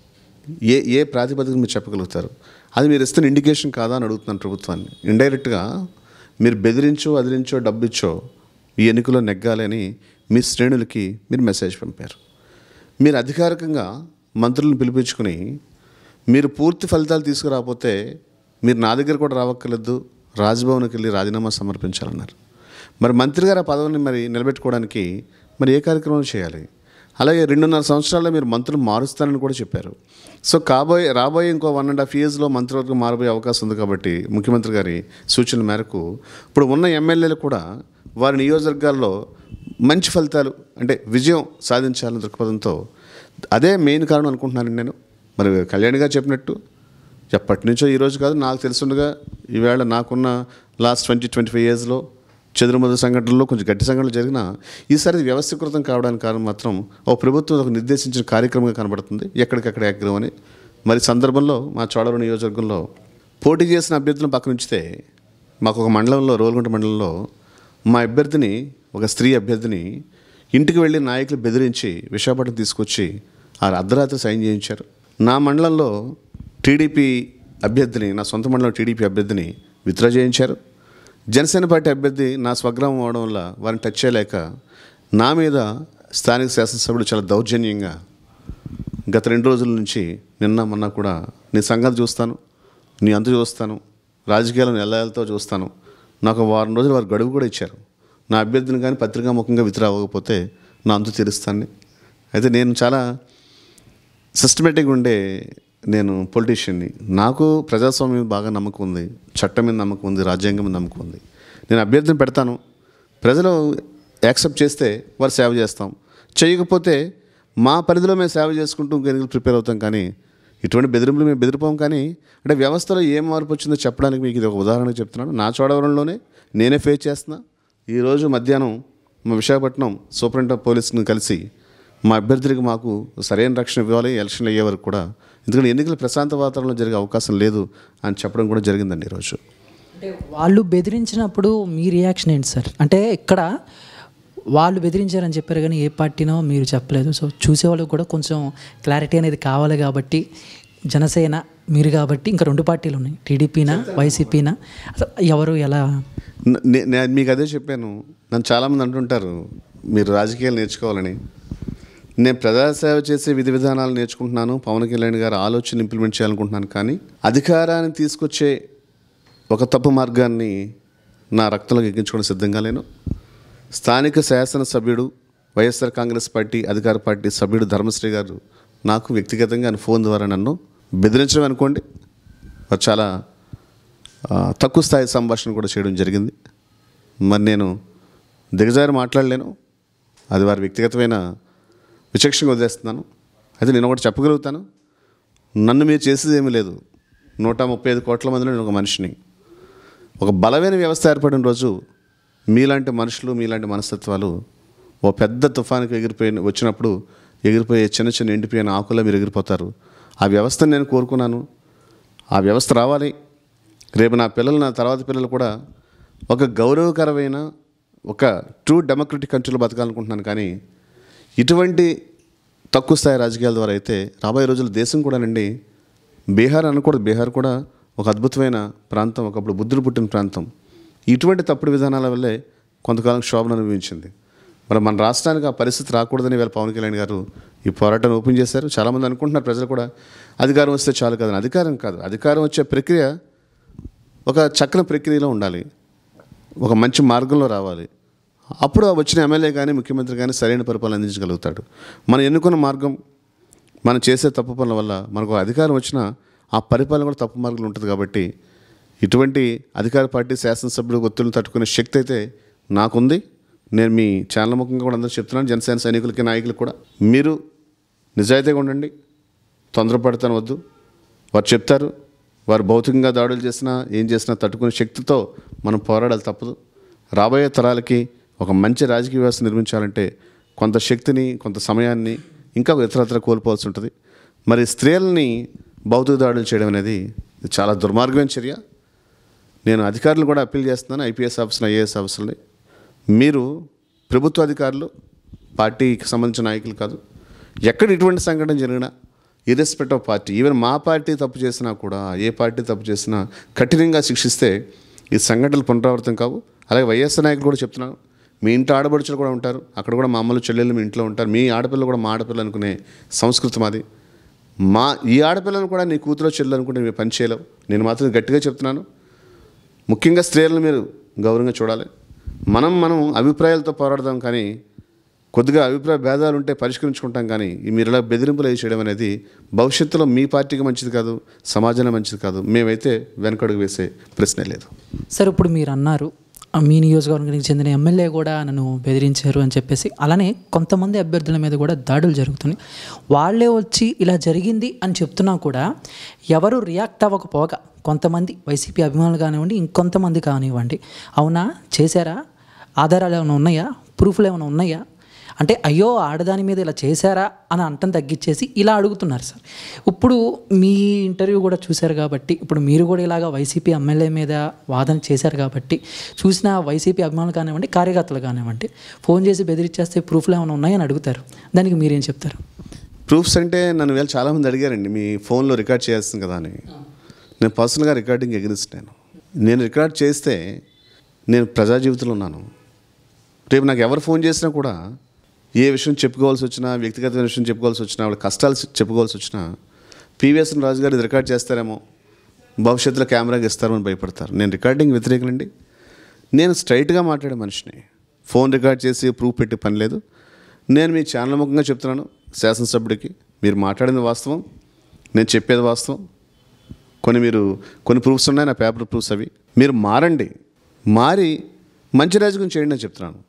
ఏ ఏ ప్రాతిపదిక మీరు చెప్పగలుగుతారు? అది మీరు ఇస్తున్న ఇండికేషన్ కాదా అని అడుగుతున్నాను ప్రభుత్వాన్ని. ఇండైరెక్ట్గా మీరు బెదిరించో, అదిరించో, డబ్బిచ్చో ఈ ఎన్నికలో నెగ్గాలి అని మీ శ్రేణులకి మీరు మెసేజ్ పంపారు. మీరు అధికారికంగా మంత్రులను పిలిపించుకుని మీరు పూర్తి ఫలితాలు తీసుకురాకపోతే మీరు నా దగ్గర కూడా రావక్కర్లేదు, రాజ్భవన్కి వెళ్ళి రాజీనామా సమర్పించాలన్నారు. మరి మంత్రి గారు ఆ పదవిని మరి నిలబెట్టుకోవడానికి మరి ఏ కార్యక్రమం చేయాలి? అలాగే రెండున్నర సంవత్సరాల్లో మీరు మంత్రులు మారుస్తారని కూడా చెప్పారు. సో కాబోయే రాబోయే ఇంకో వన్ అండ్ హాఫ్ ఇయర్స్లో మంత్రివర్గం మారబోయే అవకాశం ఉంది. కాబట్టి ముఖ్యమంత్రి గారి సూచనల మేరకు ఇప్పుడు ఉన్న ఎమ్మెల్యేలు కూడా వారి నియోజకవర్గాల్లో మంచి ఫలితాలు అంటే విజయం సాధించాలని దృక్పథంతో అదే మెయిన్ కారణం అనుకుంటున్నాను నేను. మరి కళ్యాణ్ గారు చెప్పినట్టు ఎప్పటి నుంచో ఈరోజు కాదు, నాకు తెలుసుండగా ఈవేళ నాకున్న లాస్ట్ ట్వంటీ ట్వంటీ ఫైవ్ ఇయర్స్లో చెదురుమదు సంఘటనలో కొంచెం గట్టి సంఘటనలు జరిగినా ఈసారి వ్యవస్థీకృతం కావడానికి కారణం మాత్రం ఓ ప్రభుత్వం ఒక నిర్దేశించిన కార్యక్రమంగా కనబడుతుంది. ఎక్కడికక్కడ ఏకగ్రహం అని. మరి సందర్భంలో మా చోడవరం నియోజకవర్గంలో పోటీ చేసిన అభ్యర్థులను పక్కన ఉంచితే మాకు ఒక మండలంలో, రోల్గుంట మండలంలో మా అభ్యర్థిని, ఒక స్త్రీ అభ్యర్థిని ఇంటికి వెళ్ళి నాయకులు బెదిరించి విశాఖపట్నం తీసుకొచ్చి ఆ అర్ధరాత్రి సైన్ చేయించారు. నా మండలంలో టీడీపీ అభ్యర్థిని, నా సొంత మండలం టీడీపీ అభ్యర్థిని విత్డ్రా చేయించారు. జనసేన పార్టీ అభ్యర్థి నా స్వగ్రామం అవడం వల్ల వారిని టచ్ చేయలేక నా మీద స్థానిక శాసనసభ్యుడు చాలా దౌర్జన్యంగా గత రెండు రోజుల నుంచి నిన్న మొన్న కూడా నీ సంగతి చూస్తాను, నీ అంతు చూస్తాను, రాజకీయాలను ఎల్లతో చూస్తాను, నాకు వారం రోజులు వారు గడువు కూడా ఇచ్చారు. నా అభ్యర్థిని కానీ పత్రికాముఖంగా విత్డ్రా అవ్వకపోతే నా అంతు తీరుస్తాను. అయితే నేను చాలా సిస్టమేటిక్గా ఉండే నేను పొలిటీషియన్ని. నాకు ప్రజాస్వామ్యం మీద బాగా నమ్మకం ఉంది, చట్టం మీద నమ్మకం ఉంది, రాజ్యాంగం మీద నమ్మకం ఉంది. నేను అభ్యర్థిని పెడతాను, ప్రజలు యాక్సెప్ట్ చేస్తే వారు సేవ చేస్తాం, చేయకపోతే మా పరిధిలో మేము సేవ చేసుకుంటూ ఇంకెన్నికలు ప్రిపేర్ అవుతాం. కానీ ఇటువంటి బెదిరింపులు మేము బెదిరిపోం. కానీ అంటే వ్యవస్థలో ఏం మార్పు వచ్చిందో చెప్పడానికి మీకు ఇది ఒక ఉదాహరణ చెప్తున్నాను. నా చోడవరంలోనే నేనే ఫేస్ చేస్తున్నా. ఈరోజు మధ్యాహ్నం మా విశాఖపట్నం సూపరింటెండెంట్ ఆఫ్ పోలీస్ని కలిసి మా అభ్యర్థులకు మాకు సరైన రక్షణ ఇవ్వాలి ఎలక్షన్లు అయ్యే వరకు కూడా, ఎందుకంటే ఎన్నికలు ప్రశాంత వాతావరణంలో జరిగే అవకాశం లేదు అని చెప్పడం కూడా జరిగిందండి ఈరోజు. అంటే వాళ్ళు బెదిరించినప్పుడు మీ రియాక్షన్ ఏంటి సార్? అంటే ఇక్కడ వాళ్ళు బెదిరించారని చెప్పారు కానీ ఏ పార్టీనో మీరు చెప్పలేదు. సో చూసేవాళ్ళకి కూడా కొంచెం క్లారిటీ అనేది కావాలి కాబట్టి, జనసేన మీరు కాబట్టి ఇంకా రెండు పార్టీలు ఉన్నాయి, టీడీపీనా వైసీపీనా, అసలు ఎవరు ఎలా? నేను మీకు అదే చెప్పాను. నన్ను చాలామంది అంటుంటారు మీరు రాజకీయాలు నేర్చుకోవాలని. నేను ప్రజాసేవ చేసే విధి విధానాలు నేర్చుకుంటున్నాను, పవన్ కళ్యాణ్ గారు ఆలోచన ఇంప్లిమెంట్ చేయాలనుకుంటున్నాను. కానీ అధికారాన్ని తీసుకొచ్చే ఒక తప్పు మార్గాన్ని నా రక్తంలోకి ఎక్కించుకోవడం సిద్ధంగా లేను. స్థానిక శాసనసభ్యుడు వైఎస్ఆర్ కాంగ్రెస్ పార్టీ అధికార పార్టీ సభ్యుడు ధర్మశ్రీ గారు నాకు వ్యక్తిగతంగా ఆయన ఫోన్ ద్వారా నన్ను బెదిరించడం అనుకోండి, వారు చాలా తక్కువ స్థాయి సంభాషణ కూడా చేయడం జరిగింది. మరి నేను దిగజారి మాట్లాడలేను, అది వారి వ్యక్తిగతమైన విచక్షణగా వదిలేస్తున్నాను. అయితే నేను ఒకటి చెప్పగలుగుతాను, నన్ను మీరు చేసేది ఏమీ లేదు. నూట ముప్పై ఐదు కోట్ల మందిలో నేను ఒక మనిషిని. ఒక బలమైన వ్యవస్థ ఏర్పడిన రోజు మీలాంటి మనుషులు మీలాంటి మనస్తత్వాలు ఓ పెద్ద తుఫానికి ఎగిరిపోయిన వచ్చినప్పుడు ఎగిరిపోయే చిన్న చిన్న ఎండిపోయిన ఆకుల్లో మీరు ఎగిరిపోతారు. ఆ వ్యవస్థను నేను కోరుకున్నాను, ఆ వ్యవస్థ రావాలి. రేపు నా పిల్లలు నా తర్వాత పిల్లలు కూడా ఒక గౌరవకరమైన ఒక ట్రూ డెమోక్రటిక్ కంట్రీలో బతకాలనుకుంటున్నాను. కానీ ఇటువంటి తక్కువ స్థాయి రాజకీయాల ద్వారా అయితే రాబోయే రోజుల్లో దేశం కూడానండి, బీహార్ అనకూడదు, బీహార్ కూడా ఒక అద్భుతమైన ప్రాంతం, ఒకప్పుడు బుద్ధుడు పుట్టిన ప్రాంతం. ఇటువంటి తప్పుడు విధానాల వల్లే కొంతకాలం శోభను అనుభవించింది. మరి మన రాష్ట్రానికి ఆ పరిస్థితి రాకూడదని వీళ్ళ పవన్ కళ్యాణ్ గారు ఈ పోరాటాన్ని ఓపెన్ చేశారు. చాలామంది అనుకుంటున్నారు ప్రజలు కూడా అధికారం వస్తే చాలు కదని. అధికారం కాదు, అధికారం వచ్చే ప్రక్రియ ఒక చక్కని ప్రక్రియలో ఉండాలి, ఒక మంచి మార్గంలో రావాలి. అప్పుడు వచ్చిన ఎమ్మెల్యే కానీ ముఖ్యమంత్రి కానీ సరైన పరిపాలన అందించగలుగుతాడు. మనం ఎన్నుకున్న మార్గం, మనం చేసే తప్పు పనుల వల్ల మనకు అధికారం వచ్చినా ఆ పరిపాలన కూడా తప్పు మార్గంలో ఉంటుంది. కాబట్టి ఇటువంటి అధికార పార్టీ శాసనసభ్యులు ఒత్తిడిని తట్టుకునే శక్తి అయితే నాకుంది. నేను మీ ఛానల్ ముఖంగా కూడా అందరూ చెప్తున్నాను, జనసేన సైనికులకి నాయకులకు కూడా, మీరు నిజాయితీగా ఉండండి, తొందరపడతాను వద్దు. వారు చెప్తారు, వారు భౌతికంగా దాడులు చేసినా ఏం చేసినా తట్టుకునే శక్తితో మనం పోరాడాలి తప్పదు. రాబోయే తరాలకి ఒక మంచి రాజకీయ వ్యవస్థ నిర్మించాలంటే కొంత శక్తిని కొంత సమయాన్ని ఇంకా ఇతరత్ర కోల్పోవాల్సి ఉంటుంది. మరి స్త్రీలని భౌతిక దాడులు చేయడం అనేది చాలా దుర్మార్గమైన చర్య. నేను అధికారులు కూడా అప్పీల్ చేస్తున్నాను, ఐపీఎస్ ఆఫీసర్లు ఐఏఎస్ ఆఫీసర్ని, మీరు ప్రభుత్వ అధికారులు, పార్టీకి సంబంధించిన నాయకులు కాదు, ఎక్కడ ఇటువంటి సంఘటన జరిగినా ఇర్రెస్పెక్ట్ ఆఫ్ పార్టీ, ఈవెన్ మా పార్టీ తప్పు చేసినా కూడా, ఏ పార్టీ తప్పు చేసినా కఠినంగా శిక్షిస్తే ఈ సంఘటనలు పునరావృతం కావు. అలాగే వైఎస్ఆర్ నాయకులు కూడా చెప్తున్నాను, మీ ఇంటి ఆడపడుచులు కూడా ఉంటారు, అక్కడ కూడా మా అమ్మలు చెల్లెళ్ళు మీ ఇంట్లో ఉంటారు, మీ ఆడపిల్లలు కూడా మా ఆడపిల్లలు అనుకునే సంస్కృతి మాది. మా ఈ ఆడపిల్లలను కూడా నీ కూతురు చెల్లెలు అనుకుంటే మేము పని చేయలేవు. నేను మాత్రం గట్టిగా చెప్తున్నాను, ముఖ్యంగా స్త్రీలను మీరు గౌరవంగా చూడాలి. మనం మనం అభిప్రాయాలతో పోరాడదాం, కానీ కొద్దిగా అభిప్రాయ భేదాలు ఉంటే పరిష్కరించుకుంటాం. కానీ మీరు ఇలా బెదిరింపులు అవి చేయడం అనేది భవిష్యత్తులో మీ పార్టీకి మంచిది కాదు, సమాజానికి మంచిది కాదు. మేమైతే వెనకడుగు వేసే ప్రశ్నే లేదు. సార్, ఇప్పుడు మీరు అన్నారు మీ నియోజకవర్గానికి చెందిన ఎమ్మెల్యే కూడా నన్ను బెదిరించారు అని చెప్పేసి, అలానే కొంతమంది అభ్యర్థుల మీద కూడా దాడులు జరుగుతున్నాయి. వాళ్ళే వచ్చి ఇలా జరిగింది అని చెప్తున్నా కూడా ఎవరు రియాక్ట్ అవ్వకపోగా కొంతమంది వైసీపీ అభిమానులు కానివ్వండి, ఇంకొంతమంది కానివ్వండి, అవునా చేశారా, ఆధారాలు ఏమైనా ఉన్నాయా, ప్రూఫ్లు ఏమైనా ఉన్నాయా అంటే, అయ్యో ఆడదాని మీద ఇలా చేశారా అని అంటం తగ్గించేసి ఇలా అడుగుతున్నారు సార్. ఇప్పుడు మీ ఇంటర్వ్యూ కూడా చూశారు కాబట్టి, ఇప్పుడు మీరు కూడా ఇలాగా వైసీపీ ఎమ్మెల్యే మీద వాదన చేశారు కాబట్టి, చూసిన వైసీపీ అభిమానులు కానివ్వండి, కార్యకర్తలు కానివ్వండి, ఫోన్ చేసి బెదిరించేస్తే ప్రూఫ్లు ఏమైనా ఉన్నాయని అడుగుతారు. దానికి మీరేం చెప్తారు? ప్రూఫ్స్ అంటే నన్ను వేళ చాలామంది అడిగారండి, మీ ఫోన్లో రికార్డ్ చేయాల్సింది కదా అని. నేను పర్సనల్గా రికార్డింగ్ ఎగిరిస్తాను. నేను రికార్డ్ చేస్తే నేను ప్రజా జీవితంలో ఉన్నాను. రేపు నాకు ఎవరు ఫోన్ చేసినా కూడా ఏ విషయం చెప్పుకోవాల్సి వచ్చినా, వ్యక్తిగతమైన విషయం చెప్పుకోవాల్సి వచ్చినా, వాళ్ళ కష్టాలు చెప్పుకోవాల్సి వచ్చినా పీవీఎస్ఎన్ రాజు గారు ఇది రికార్డ్ చేస్తారేమో, భవిష్యత్తులో కెమెరాకి ఇస్తారని భయపడతారు. నేను రికార్డింగ్ వ్యతిరేకులండి. నేను స్ట్రైట్గా మాట్లాడే మనిషిని. ఫోన్ రికార్డ్ చేసి ప్రూఫ్ పెట్టి పని లేదు. నేను మీ ఛానల్ ముఖంగా చెప్తున్నాను, శాసనసభ్యుడికి మీరు మాట్లాడింది వాస్తవం, నేను చెప్పేది వాస్తవం. కొన్ని మీరు కొన్ని ప్రూఫ్స్ ఉన్నాయి, నా పేపర్ ప్రూఫ్స్. అవి మీరు మారండి, మారి మంచి రాజకీయం చేయండి అని చెప్తున్నాను.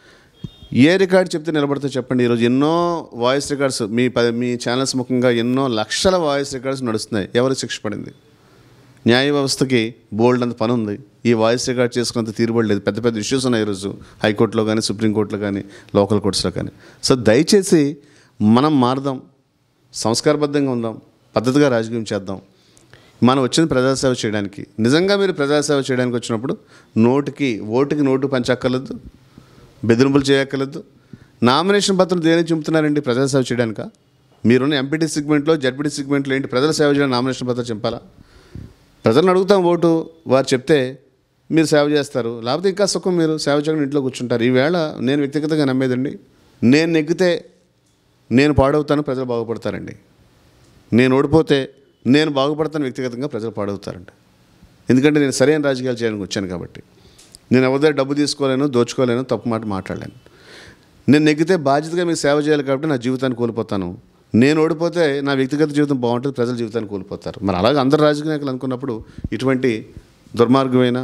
ఏ రికార్డ్ చెప్తే నిలబడితే చెప్పండి. ఈరోజు ఎన్నో వాయిస్ రికార్డ్స్ మీ ప మీ ఛానల్స్ ముఖంగా ఎన్నో లక్షల వాయిస్ రికార్డ్స్ నడుస్తున్నాయి. ఎవరు శిక్ష పడింది? న్యాయ వ్యవస్థకి బోల్డ్ అంత పని ఉంది. ఈ వాయిస్ రికార్డ్ చేసుకున్నంత తీరుబడలేదు. పెద్ద పెద్ద ఇష్యూస్ ఉన్నాయి ఈరోజు హైకోర్టులో కానీ, సుప్రీంకోర్టులో కానీ, లోకల్ కోర్ట్స్లో కానీ. సో దయచేసి మనం మారుదాం, సంస్కారబద్ధంగా ఉందాం, పద్ధతిగా రాజకీయం చేద్దాం. మనం వచ్చింది ప్రజాసేవ చేయడానికి. నిజంగా మీరు ప్రజాసేవ చేయడానికి వచ్చినప్పుడు నోటికి ఓటుకి నోటు పంచక్కర్లేదు, బెదిరింపులు చేయక్కర్లేదు. నామినేషన్ పత్రం దేనికి చింపుతున్నారండి? ప్రజాసేవ చేయడానికా? మీరున్న ఎంపీటీ సెగ్మెంట్లో, జడ్పీటీ సెగ్మెంట్లో ఏంటి ప్రజల సేవ చేయడానికి నామినేషన్ పత్రం చింపాలా? ప్రజలను అడుగుతాం ఓటు, వారు చెప్తే మీరు సేవ చేస్తారు. లేకపోతే ఇంకా సుఖం, మీరు సేవ చేయకుండా ఇంట్లో కూర్చుంటారు. ఈవేళ నేను వ్యక్తిగతంగా నమ్మేదండి, నేను నెగ్గితే నేను పాడవుతాను, ప్రజలు బాగుపడతారండి. నేను ఓడిపోతే నేను బాగుపడతాను, వ్యక్తిగతంగా ప్రజలు పాడవుతారండి. ఎందుకంటే నేను సరైన రాజకీయాలు చేయడానికి వచ్చాను కాబట్టి. నేను ఎవరి దగ్గర డబ్బు తీసుకోలేను, దోచుకోలేను, తప్పు మాట మాట్లాడలేను. నేను నెగ్గితే బాధ్యతగా మీకు సేవ చేయాలి కాబట్టి నా జీవితాన్ని కోల్పోతాను. నేను ఓడిపోతే నా వ్యక్తిగత జీవితం బాగుంటుంది, ప్రజల జీవితాన్ని కోల్పోతారు. మరి అలాగే అందరు రాజకీయ నాయకులు అనుకున్నప్పుడు ఇటువంటి దుర్మార్గమైన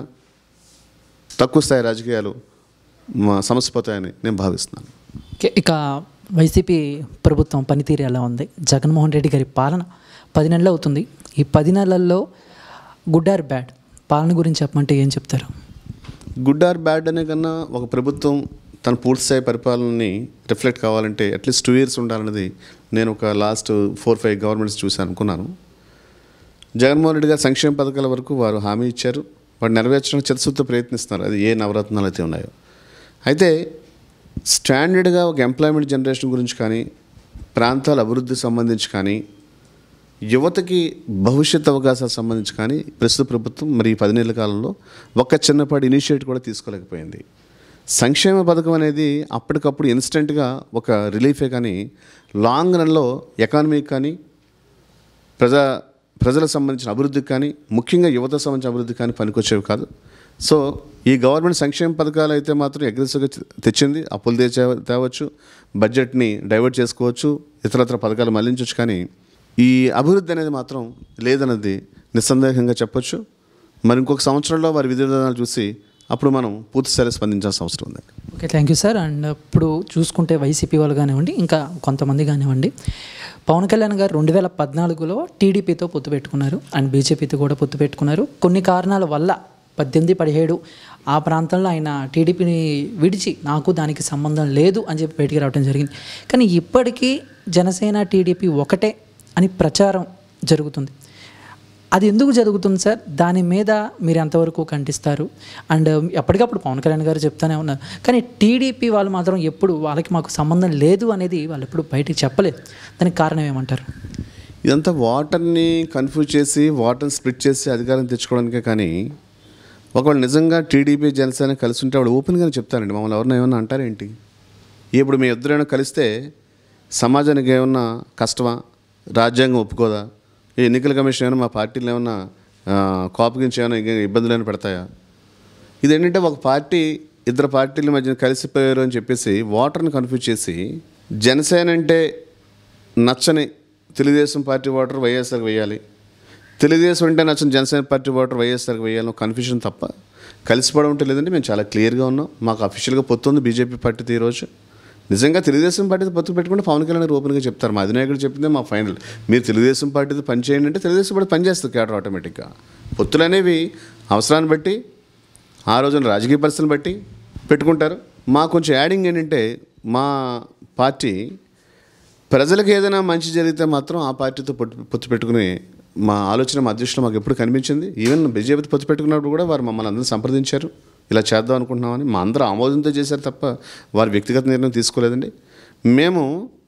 తక్కువ స్థాయి రాజకీయాలు సమసిపోతాయని నేను భావిస్తున్నాను. ఇక వైసీపీ ప్రభుత్వం పనితీరు ఎలా ఉంది? జగన్మోహన్ రెడ్డి గారి పాలన పది నెలలు అవుతుంది. ఈ పది నెలల్లో గుడ్ ఆర్ బ్యాడ్ పాలన గురించి చెప్పమంటే ఏం చెప్తారు? గుడ్ ఆర్ బ్యాడ్ అనే కన్నా ఒక ప్రభుత్వం తన పూర్తిస్థాయి పరిపాలనని రిఫ్లెక్ట్ కావాలంటే అట్లీస్ట్ టూ ఇయర్స్ ఉండాలన్నది నేను ఒక లాస్ట్ ఫోర్ ఫైవ్ గవర్నమెంట్స్ చూసి అనుకున్నాను. జగన్మోహన్ రెడ్డి గారు సంక్షేమ పథకాల వరకు వారు హామీ ఇచ్చారు, వాడు నెరవేర్చడానికి చిత్తశుద్ధితో ప్రయత్నిస్తున్నారు. అది ఏ నవరత్నాలు అయితే ఉన్నాయో. అయితే స్టాండర్డ్గా ఒక ఎంప్లాయ్మెంట్ జనరేషన్ గురించి కానీ, ప్రాంతాల అభివృద్ధికి సంబంధించి కానీ, యువతకి భవిష్యత్ అవకాశాలకు సంబంధించి కానీ ప్రస్తుత ప్రభుత్వం మరి ఈ పది నెలల కాలంలో ఒక్క చిన్నపాటి ఇనిషియేటివ్ కూడా తీసుకోలేకపోయింది. సంక్షేమ పథకం అనేది అప్పటికప్పుడు ఇన్స్టెంట్గా ఒక రిలీఫే కానీ లాంగ్ రన్లో ఎకానమీకి కానీ, ప్రజా ప్రజలకు సంబంధించిన అభివృద్ధికి కానీ, ముఖ్యంగా యువతకు సంబంధించిన అభివృద్ధికి కానీ పనికొచ్చేవి కాదు. సో ఈ గవర్నమెంట్ సంక్షేమ పథకాలు అయితే మాత్రం అగ్రెసివ్గా తెచ్చింది. అప్పులు తెచ్చే తేవచ్చు, బడ్జెట్ని డైవర్ట్ చేసుకోవచ్చు, ఇతరత్ర పథకాలు మళ్లించవచ్చు. కానీ ఈ అభివృద్ధి అనేది మాత్రం లేదన్నది నిస్సందేహంగా చెప్పొచ్చు. మరి ఇంకొక సంవత్సరంలో వారి విధి విధానాలు చూసి అప్పుడు మనం పూర్తిస్థాయిలో స్పందించాల్సిన అవసరం ఉంది. Okay, thank you sir. And ఇప్పుడు చూసుకుంటే వైసీపీ వాళ్ళు కానివ్వండి, ఇంకా కొంతమంది కానివ్వండి, పవన్ కళ్యాణ్ గారు రెండు వేల పద్నాలుగులో టీడీపీతో పొత్తు పెట్టుకున్నారు అండ్ బీజేపీతో కూడా పొత్తు పెట్టుకున్నారు. కొన్ని కారణాల వల్ల పద్దెనిమిది పదిహేడు ఆ ప్రాంతంలో ఆయన టీడీపీని విడిచి నాకు దానికి సంబంధం లేదు అని చెప్పి బయటికి రావడం జరిగింది. కానీ ఇప్పటికీ జనసేన టీడీపీ ఒకటే అని ప్రచారం జరుగుతుంది. అది ఎందుకు జరుగుతుంది సార్? దాని మీద మీరు ఎంతవరకు ఖండిస్తారు? అండ్ ఎప్పటికప్పుడు పవన్ కళ్యాణ్ గారు చెప్తానే ఉన్నారు, కానీ టీడీపీ వాళ్ళు మాత్రం ఎప్పుడు వాళ్ళకి మాకు సంబంధం లేదు అనేది వాళ్ళు ఎప్పుడు బయటికి చెప్పలేదు. దానికి కారణం ఏమంటారు? ఇదంతా వాటర్ని కన్ఫ్యూజ్ చేసి వాటర్ని స్ప్లిట్ చేసి అధికారం తెచ్చుకోవడానికే. కానీ ఒకవేళ నిజంగా టీడీపీ జనసేన కలిసి ఉంటే వాడు ఓపెన్గానే చెప్తారండి, మమ్మల్ని ఎవరైనా ఏమన్నా అంటారేంటి? ఇప్పుడు మీ ఇద్దరైనా కలిస్తే సమాజానికి ఏమన్నా కష్టమా? రాజ్యాంగం ఒప్పుకోదా? ఈ ఎన్నికల కమిషన్ ఏమైనా మా పార్టీలు ఏమన్నా కోపగించి ఏమైనా ఇబ్బందులు ఏమైనా పెడతాయా? ఇదేంటంటే ఒక పార్టీ ఇద్దరు పార్టీల మధ్య కలిసిపోయారు అని చెప్పేసి వాటర్ని కన్ఫ్యూజ్ చేసి జనసేన అంటే నచ్చని తెలుగుదేశం పార్టీ ఓటర్ వైఎస్ఆర్కి వేయాలి, తెలుగుదేశం అంటే నచ్చని జనసేన పార్టీ ఓటర్ వైఎస్ఆర్కి వేయాలని కన్ఫ్యూజన్ తప్ప కలిసిపోవడం ఉంటే లేదంటే మేము చాలా క్లియర్గా ఉన్నాం. మాకు అఫీషియల్గా పొత్తుంది బీజేపీ పార్టీతో. ఈరోజు నిజంగా తెలుగుదేశం పార్టీతో పొత్తు పెట్టుకుంటే పవన్ కళ్యాణ్ ఓపెన్గా చెప్తారు, మా అధినాయకుడు చెప్పిందే మా ఫైనల్. మీరు తెలుగుదేశం పార్టీతో పని చేయండి అంటే తెలుగుదేశం పార్టీ పనిచేస్తుంది క్యాడర్ ఆటోమేటిక్గా. పొత్తులు అనేవి అవసరాన్ని బట్టి, ఆ రోజున రాజకీయ పరిస్థితులను బట్టి పెట్టుకుంటారు. మా కొంచెం యాడింగ్ ఏంటంటే మా పార్టీ ప్రజలకు ఏదైనా మంచి జరిగితే మాత్రం ఆ పార్టీతో పొత్తు పొత్తు పెట్టుకుని మా ఆలోచన మా అధ్యక్షులు మాకు ఎప్పుడు కనిపించింది. ఈవెన్ బీజేపీతో పొత్తు పెట్టుకున్నప్పుడు కూడా వారు మమ్మల్ని అందరూ సంప్రదించారు, ఇలా చేద్దాం అనుకుంటున్నామని. మా అందరూ ఆమోదంతో చేశారు తప్ప వారి వ్యక్తిగత నిర్ణయం తీసుకోలేదండి. మేము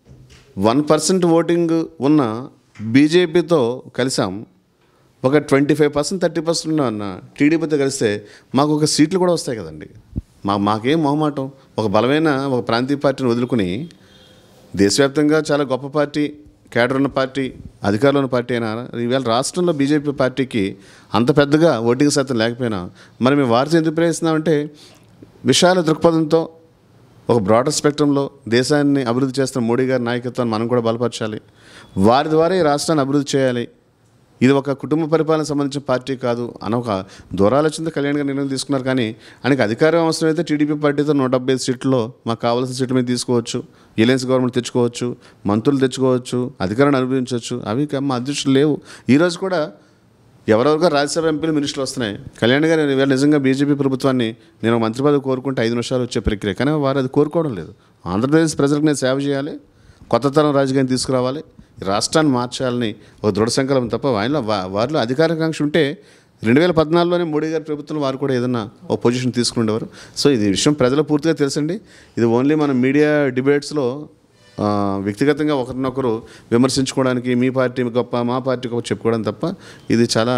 వన్ పర్సెంట్ ఓటింగ్ ఉన్న బీజేపీతో కలిసాం. ఒక twenty five percent thirty percent ఉన్న టీడీపీతో కలిస్తే మాకు ఒక సీట్లు కూడా వస్తాయి కదండి. మా మాకేం మొహమాటం? ఒక బలమైన ఒక ప్రాంతీయ పార్టీని వదులుకుని దేశవ్యాప్తంగా చాలా గొప్ప పార్టీ, కేడర్ ఉన్న పార్టీ, అధికారంలో ఉన్న పార్టీ అయినా ఈవేళ రాష్ట్రంలో బీజేపీ పార్టీకి అంత పెద్దగా ఓటింగ్ శాతం లేకపోయినా మరి మేము వారితో ఎందుకు ప్రయత్నిస్తున్నామంటే విశాల దృక్పథంతో ఒక బ్రాడర్ స్పెక్ట్రంలో దేశాన్ని అభివృద్ధి చేస్తున్న మోడీ గారి నాయకత్వాన్ని మనం కూడా బలపరచాలి, వారి ద్వారా ఈ రాష్ట్రాన్ని అభివృద్ధి చేయాలి. ఇది ఒక కుటుంబ పరిపాలన సంబంధించిన పార్టీ కాదు అని ఒక దూరాలోచనతో కళ్యాణ్ గారు నిర్ణయం తీసుకున్నారు. కానీ ఆయనకి అధికారం అవసరం అయితే టీడీపీ పార్టీతో నూట డెబ్బై ఐదు సీట్లలో మాకు కావాల్సిన సీట్ల మీద తీసుకోవచ్చు, ఎలయన్స్ గవర్నమెంట్ తెచ్చుకోవచ్చు, మంత్రులు తెచ్చుకోవచ్చు, అధికారాన్ని అనుభవించవచ్చు. అవి మా అదృష్టం లేవు. ఈరోజు కూడా ఎవరెవరిగా రాజ్యసభ ఎంపీలు మినిస్టర్లు వస్తున్నాయి. కళ్యాణ్ గారు ఇవాళ నిజంగా బీజేపీ ప్రభుత్వాన్ని నేను మంత్రి పదవి కోరుకుంటే ఐదు నిమిషాలు వచ్చే ప్రక్రియ, కానీ వారు అది కోరుకోవడం లేదు. ఆంధ్రప్రదేశ్ ప్రజలకు నేను సేవ చేయాలి, కొత్త తరం రాజకీయాన్ని తీసుకురావాలి, రాష్ట్రాన్ని మార్చాలని ఒక దృఢ సంకల్పం తప్ప ఆయనలో వారిలో అధికారాకాంక్ష ఉంటే రెండు వేల పద్నాలుగులోనే మోడీ గారి ప్రభుత్వం వారు కూడా ఏదన్నా ఒక పొజిషన్ తీసుకునేవారు. సో ఇది విషయం ప్రజలు పూర్తిగా తెలుసండి. ఇది ఓన్లీ మన మీడియా డిబేట్స్లో వ్యక్తిగతంగా ఒకరినొకరు విమర్శించుకోవడానికి మీ పార్టీ గొప్ప మా పార్టీ గొప్ప చెప్పుకోవడం తప్ప ఇది చాలా